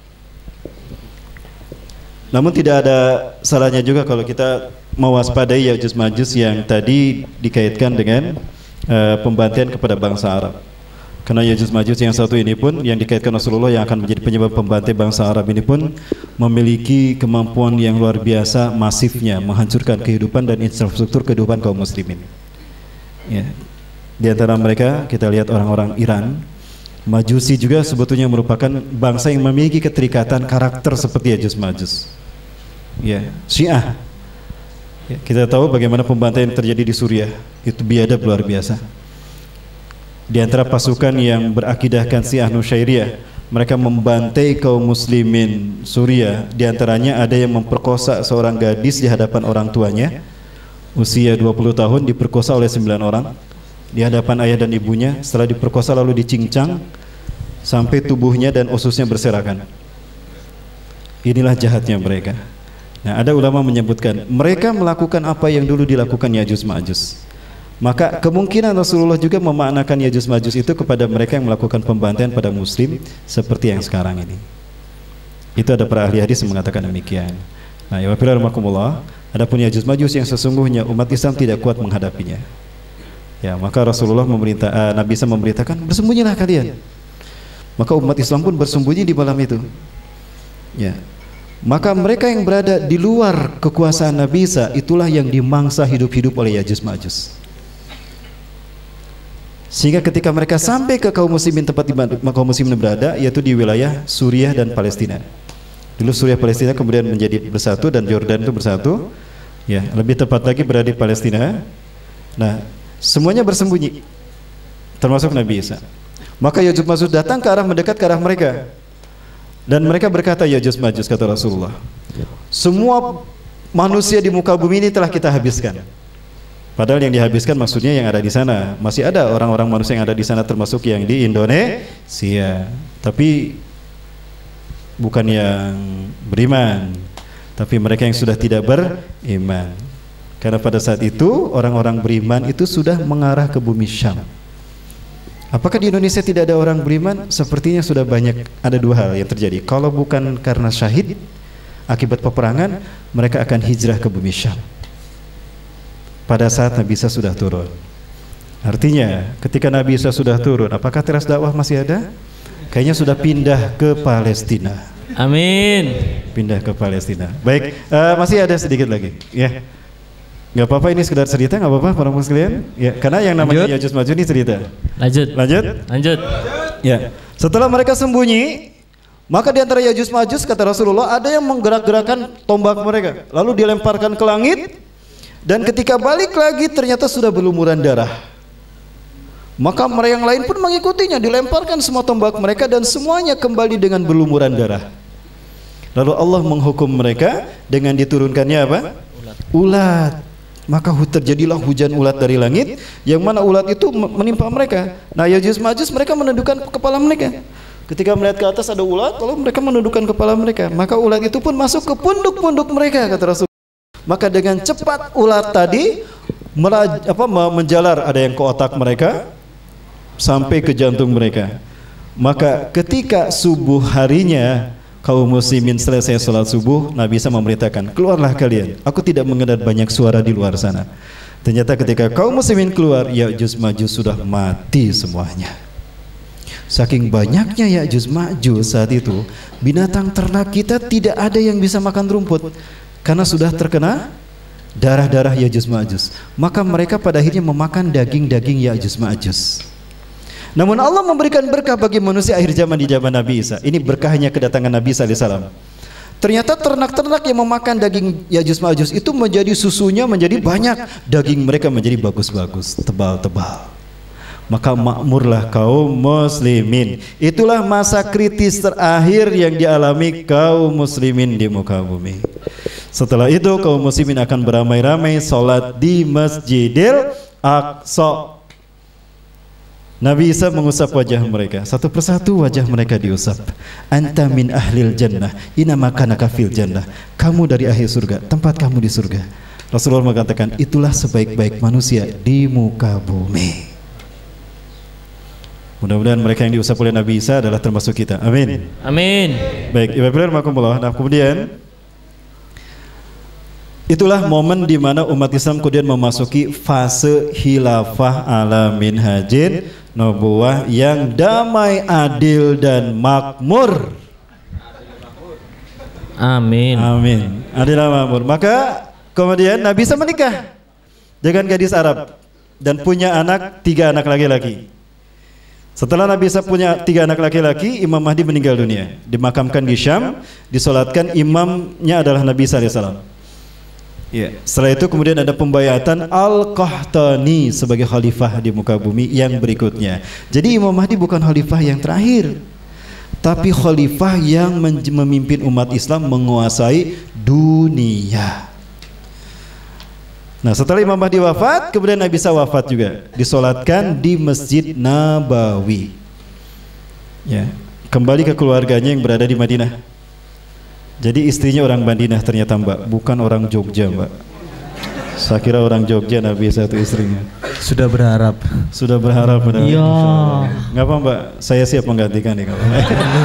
namun tidak ada salahnya juga kalau kita mewaspadai Ya'juj Ma'juj yang tadi dikaitkan dengan Uh, pembantaian kepada bangsa Arab. Karena Ya'juj Ma'juj yang satu ini pun yang dikaitkan Rasulullah yang akan menjadi penyebab pembantai bangsa Arab ini pun memiliki kemampuan yang luar biasa masifnya menghancurkan kehidupan dan infrastruktur kehidupan kaum muslimin. Ya. Di antara mereka kita lihat orang-orang Iran, Majusi juga sebetulnya merupakan bangsa yang memiliki keterikatan karakter seperti Ya'juj Ma'juj. Ya, Syiah. Ya, kita tahu bagaimana pembantaian yang terjadi di Suriah, itu biadab luar biasa. Di antara pasukan yang berakidahkan Syiah Nusyairiyah, mereka membantai kaum muslimin Suriah. Di antaranya ada yang memperkosa seorang gadis di hadapan orang tuanya, usia dua puluh tahun, diperkosa oleh sembilan orang di hadapan ayah dan ibunya. Setelah diperkosa lalu dicincang sampai tubuhnya dan ususnya berserakan. Inilah jahatnya mereka. Nah, ada ulama menyebutkan mereka melakukan apa yang dulu dilakukan Ya'juj Ma'juj. Maka kemungkinan Rasulullah juga memaknakan Ya'juj Ma'juj itu kepada mereka yang melakukan pembantaian pada muslim seperti yang sekarang ini. Itu ada para ahli hadis yang mengatakan demikian. Nah, ya wabillahi adapun Ya'juj Ma'juj yang sesungguhnya umat Islam tidak kuat menghadapinya. Ya, maka Rasulullah memerintah uh, Nabi Isa memberitakan, bersembunyilah kalian. Maka umat Islam pun bersembunyi di malam itu. Ya. Maka mereka yang berada di luar kekuasaan Nabi Isa itulah yang dimangsa hidup-hidup oleh Ya'juj Ma'juj. Sehingga ketika mereka sampai ke kaum muslimin tempat di kaum muslimin berada, yaitu di wilayah Suriah dan Palestina. Dulu Suriah Palestina kemudian menjadi bersatu dan Yordan itu bersatu. Ya, lebih tepat lagi berada di Palestina. Nah, semuanya bersembunyi, termasuk Nabi Isa. Maka Ya'juj Ma'juj datang ke arah mendekat ke arah mereka. Dan mereka berkata, Ya'juj Ma'juj, kata Rasulullah, semua manusia di muka bumi ini telah kita habiskan. Padahal yang dihabiskan maksudnya yang ada di sana. Masih ada orang-orang manusia yang ada di sana, termasuk yang di Indonesia. Tapi bukan yang beriman, tapi mereka yang sudah tidak beriman. Karena pada saat itu orang-orang beriman itu sudah mengarah ke bumi Syam. Apakah di Indonesia tidak ada orang beriman? Sepertinya sudah banyak. Ada dua hal yang terjadi. Kalau bukan karena syahid akibat peperangan, mereka akan hijrah ke bumi Syam pada saat Nabi Isa sudah turun. Artinya ketika Nabi Isa sudah turun, apakah teras dakwah masih ada? Kayaknya sudah pindah ke Palestina. Amin. Pindah ke Palestina. Baik, uh, masih ada sedikit lagi. Ya, nggak apa-apa, ini sekedar cerita, nggak apa-apa para muslimin. Ya, karena yang namanya Ya'juj Ma'juj ini cerita. Lanjut. Lanjut. Lanjut. Ya, setelah mereka sembunyi, maka di antara Ya'juj Ma'juj kata Rasulullah ada yang menggerak-gerakkan tombak mereka, lalu dilemparkan ke langit. Dan ketika balik lagi ternyata sudah berlumuran darah. Maka mereka yang lain pun mengikutinya, dilemparkan semua tombak mereka dan semuanya kembali dengan berlumuran darah. Lalu Allah menghukum mereka dengan diturunkannya apa? Ulat. Maka terjadilah hujan ulat dari langit, yang mana ulat itu menimpa mereka. Nah, Ya'juj Ma'juj mereka menundukkan kepala mereka. Ketika melihat ke atas ada ulat, lalu mereka menundukkan kepala mereka. Maka ulat itu pun masuk ke punduk-punduk mereka, kata Rasul. Maka dengan cepat ulat tadi meraj, apa, menjalar, ada yang ke otak mereka sampai ke jantung mereka. Maka ketika subuh harinya kaum muslimin selesai sholat subuh, Nabi Isa memerintahkan, keluarlah kalian, aku tidak mendengar banyak suara di luar sana. Ternyata ketika kaum muslimin keluar, Ya'juj Ma'juj sudah mati semuanya. Saking banyaknya Ya'juj Ma'juj saat itu, binatang ternak kita tidak ada yang bisa makan rumput karena sudah terkena darah-darah Ya'juj Ma'juj. Maka mereka pada akhirnya memakan daging-daging Ya'juj Ma'juj. Namun Allah memberikan berkah bagi manusia akhir zaman di zaman Nabi Isa. Ini berkahnya kedatangan Nabi Isa alaihissalam. Ternyata ternak-ternak yang memakan daging Ya'juj Ma'juj itu menjadi susunya menjadi banyak, daging mereka menjadi bagus-bagus, tebal-tebal. Maka makmurlah kaum muslimin. Itulah masa kritis terakhir yang dialami kaum muslimin di muka bumi. Setelah itu kaum muslimin akan beramai-ramai sholat di Masjidil Aqsa. Nabi Isa mengusap wajah mereka, satu persatu wajah mereka diusap. Anta min ahlil jannah, inna makanaka fil jannah. Kamu dari ahli surga, tempat kamu di surga. Rasulullah mengatakan, itulah sebaik-baik manusia di muka bumi. Mudah-mudahan mereka yang diusap oleh Nabi Isa adalah termasuk kita. Amin. Amin. Baik, Ibu Rahmatullah. Nah, kemudian itulah momen di mana umat Islam kemudian memasuki fase khilafah ala minhajin nubuwah yang damai, adil dan makmur. Amin. Amin. Adil dan makmur. Maka kemudian Nabi Isa menikah dengan gadis Arab dan punya anak, tiga anak laki-laki. Setelah Nabi Isa punya tiga anak laki-laki, Imam Mahdi meninggal dunia, dimakamkan di Syam, disolatkan, imamnya adalah Nabi Isa alaihissalam. Ya. Setelah itu kemudian ada pembayatan Al-Qahtani sebagai khalifah di muka bumi yang berikutnya. Jadi Imam Mahdi bukan khalifah yang terakhir, tapi khalifah yang memimpin umat Islam menguasai dunia. Nah, setelah Imam Mahdi wafat, kemudian Nabi Isa wafat juga, disolatkan di Masjid Nabawi. Ya, kembali ke keluarganya yang berada di Madinah. Jadi istrinya orang Madinah ternyata, Mbak, bukan orang Jogja, Mbak. Saya kira orang Jogja Nabi satu istrinya. Sudah berharap. Sudah berharap pada. Iya. Nggak apa Mbak, saya siap menggantikan nih kalau.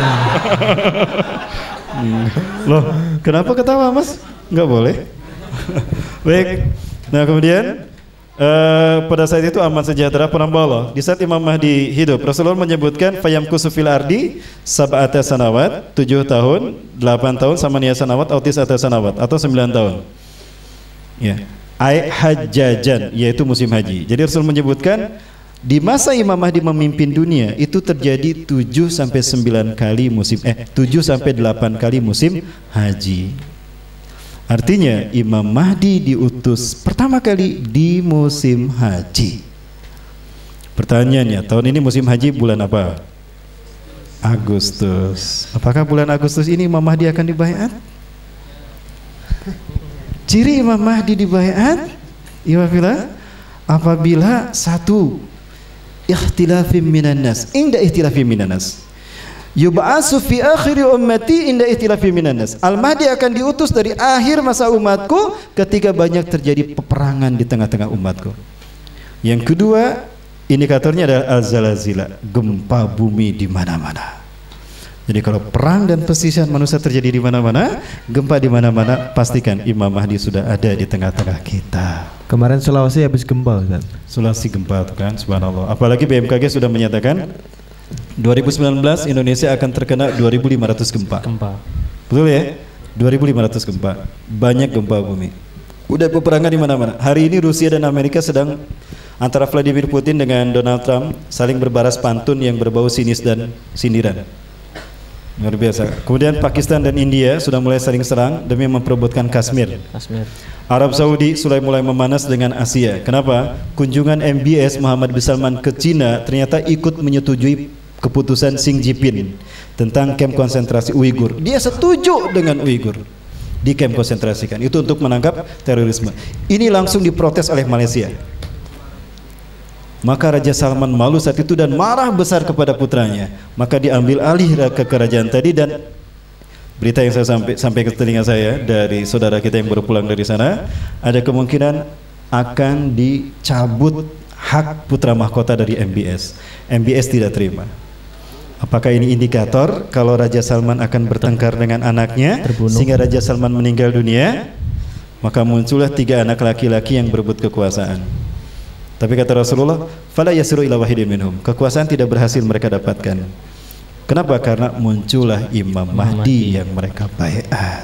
Loh, kenapa ketawa Mas? Nggak boleh. Baik. Nah kemudian uh, pada saat itu aman sejahtera penambah Allah. Di saat Imam Mahdi hidup, Rasulullah menyebutkan fayamkusu fil ardi sab'ata sanawat, tujuh tahun, delapan tahun sama niya sanawat, autis atas sanawat atau sembilan tahun. Ya. Ai hajjajan, yaitu musim haji. Jadi Rasul menyebutkan di masa Imam Mahdi memimpin dunia itu terjadi tujuh sampai sembilan kali musim eh tujuh sampai delapan kali musim haji. Artinya Imam Mahdi diutus pertama kali di musim haji. Pertanyaannya, tahun ini musim haji bulan apa? Agustus. Apakah bulan Agustus ini Imam Mahdi akan dibaiat? Ciri Imam Mahdi dibaiat apabila apabila satu ikhtilafim minan nas, inda ikhtilafim minan nas. Yub'atsu fi akhir ummati inda ikhtilafim minan nas. Al-Mahdi akan diutus dari akhir masa umatku ketika banyak terjadi peperangan di tengah-tengah umatku. Yang kedua, indikatornya adalah al-zalazila, gempa bumi di mana-mana. Jadi kalau perang dan perselisihan manusia terjadi di mana-mana, gempa di mana-mana, pastikan Imam Mahdi sudah ada di tengah-tengah kita. Kemarin Sulawesi habis gempa, Ustaz. Sulawesi gempa tuh kan, subhanallah. Apalagi B M K G sudah menyatakan dua ribu sembilan belas Indonesia akan terkena dua ribu lima ratus gempa. Gempa. Betul ya? dua ribu lima ratus gempa. Banyak gempa bumi. Udah peperangan di mana-mana. Hari ini Rusia dan Amerika sedang antara Vladimir Putin dengan Donald Trump saling berbalas pantun yang berbau sinis dan sindiran. Luar biasa. Kemudian Pakistan dan India sudah mulai saling serang demi memperebutkan Kashmir. Kashmir. Arab Saudi sudah mulai memanas dengan Asia. Kenapa? Kunjungan M B S Muhammad bin Salman ke Cina ternyata ikut menyetujui keputusan Xi Jinping tentang kamp konsentrasi Uighur. Dia setuju dengan Uighur di kamp konsentrasikan. Itu untuk menangkap terorisme. Ini langsung diprotes oleh Malaysia. Maka Raja Salman malu saat itu dan marah besar kepada putranya. Maka diambil alih ke kerajaan tadi, dan berita yang saya sampai sampai ke telinga saya dari saudara kita yang baru pulang dari sana, ada kemungkinan akan dicabut hak putra mahkota dari M B S. M B S tidak terima. Apakah ini indikator kalau Raja Salman akan bertengkar dengan anaknya Terbunuh. sehingga Raja Salman meninggal dunia? Maka muncullah tiga anak laki-laki yang berebut kekuasaan. Tapi kata Rasulullah, fala yasiru ila wahidin minhum. Kekuasaan tidak berhasil mereka dapatkan. Kenapa? Karena muncullah Imam Mahdi yang mereka baiat.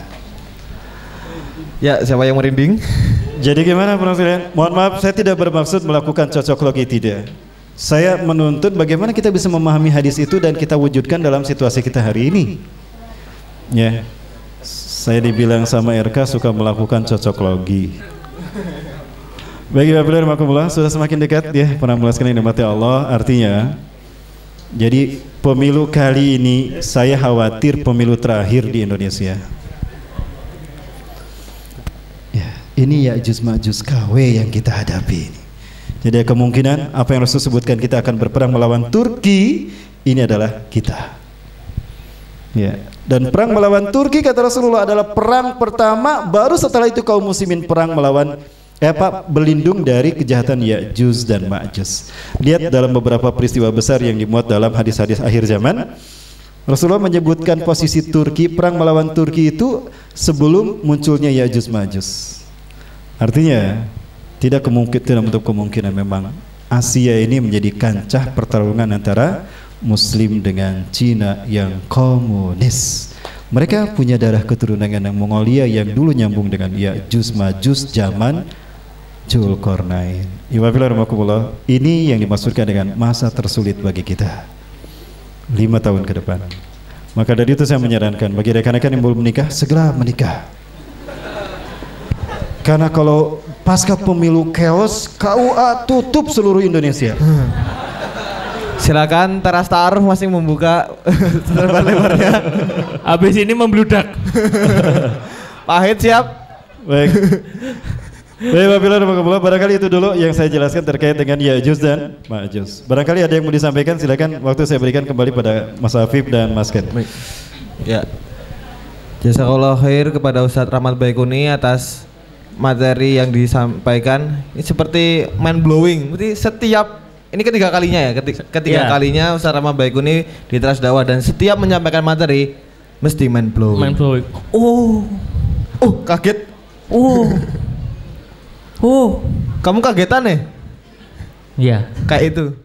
Ya, siapa yang merinding? Jadi gimana Presiden? Mohon maaf, saya tidak bermaksud melakukan cocok logi, tidak. Saya menuntut bagaimana kita bisa memahami hadis itu dan kita wujudkan dalam situasi kita hari ini. Ya, saya dibilang sama R K suka melakukan cocok logi. Bagi Bapak Ibu Rahmatullah, sudah semakin dekat ya penampilan sekalian yang dimati Allah. Artinya, jadi pemilu kali ini saya khawatir pemilu terakhir di Indonesia. Ya, ini Ya'juj Ma'juj K W yang kita hadapi ini. Jadi kemungkinan apa yang Rasul sebutkan kita akan berperang melawan Turki, ini adalah kita. Ya. Dan perang melawan Turki kata Rasulullah adalah perang pertama, baru setelah itu kaum muslimin perang melawan Eh, Pak, berlindung dari kejahatan Ya'juj dan Ma'juj. Lihat dalam beberapa peristiwa besar yang dimuat dalam hadis-hadis akhir zaman, Rasulullah menyebutkan posisi Turki, perang melawan Turki itu sebelum munculnya Ya'juj Ma'juj. Artinya tidak kemungkinan untuk kemungkinan memang Asia ini menjadi kancah pertarungan antara Muslim dengan Cina yang komunis. Mereka punya darah keturunan yang Mongolia yang dulu nyambung dengan Ya'juj Ma'juj zaman Dzulqarnain. Ini yang dimaksudkan dengan masa tersulit bagi kita, lima tahun ke depan. Maka dari itu saya menyarankan bagi rekan-rekan yang belum menikah, segera menikah. Karena kalau pasca pemilu chaos, K U A tutup seluruh Indonesia. Silakan teras ta'aruf masih membuka lebar-lebarnya. Habis ini membludak. Pahit siap. Baik. Baik, Bapak, barangkali itu dulu yang saya jelaskan terkait dengan Ya'juj dan Ma'juj. Barangkali ada yang mau disampaikan, silakan. Waktu saya berikan kembali pada Mas Afif dan Mas Ken. Baik. Ya. Jazakallahu khair kepada Ustadz Rahmat Baikuni atas materi yang disampaikan ini seperti mind blowing. Berarti setiap ini ketiga kalinya ya, ketiga, ketiga yeah. kalinya Ustaz Rama Baikuni di Trans Dakwah dan setiap menyampaikan materi mesti mind blowing. Mind blowing. Oh, oh kaget. Oh, oh, Kamu kagetan ya? iya. Kayak itu.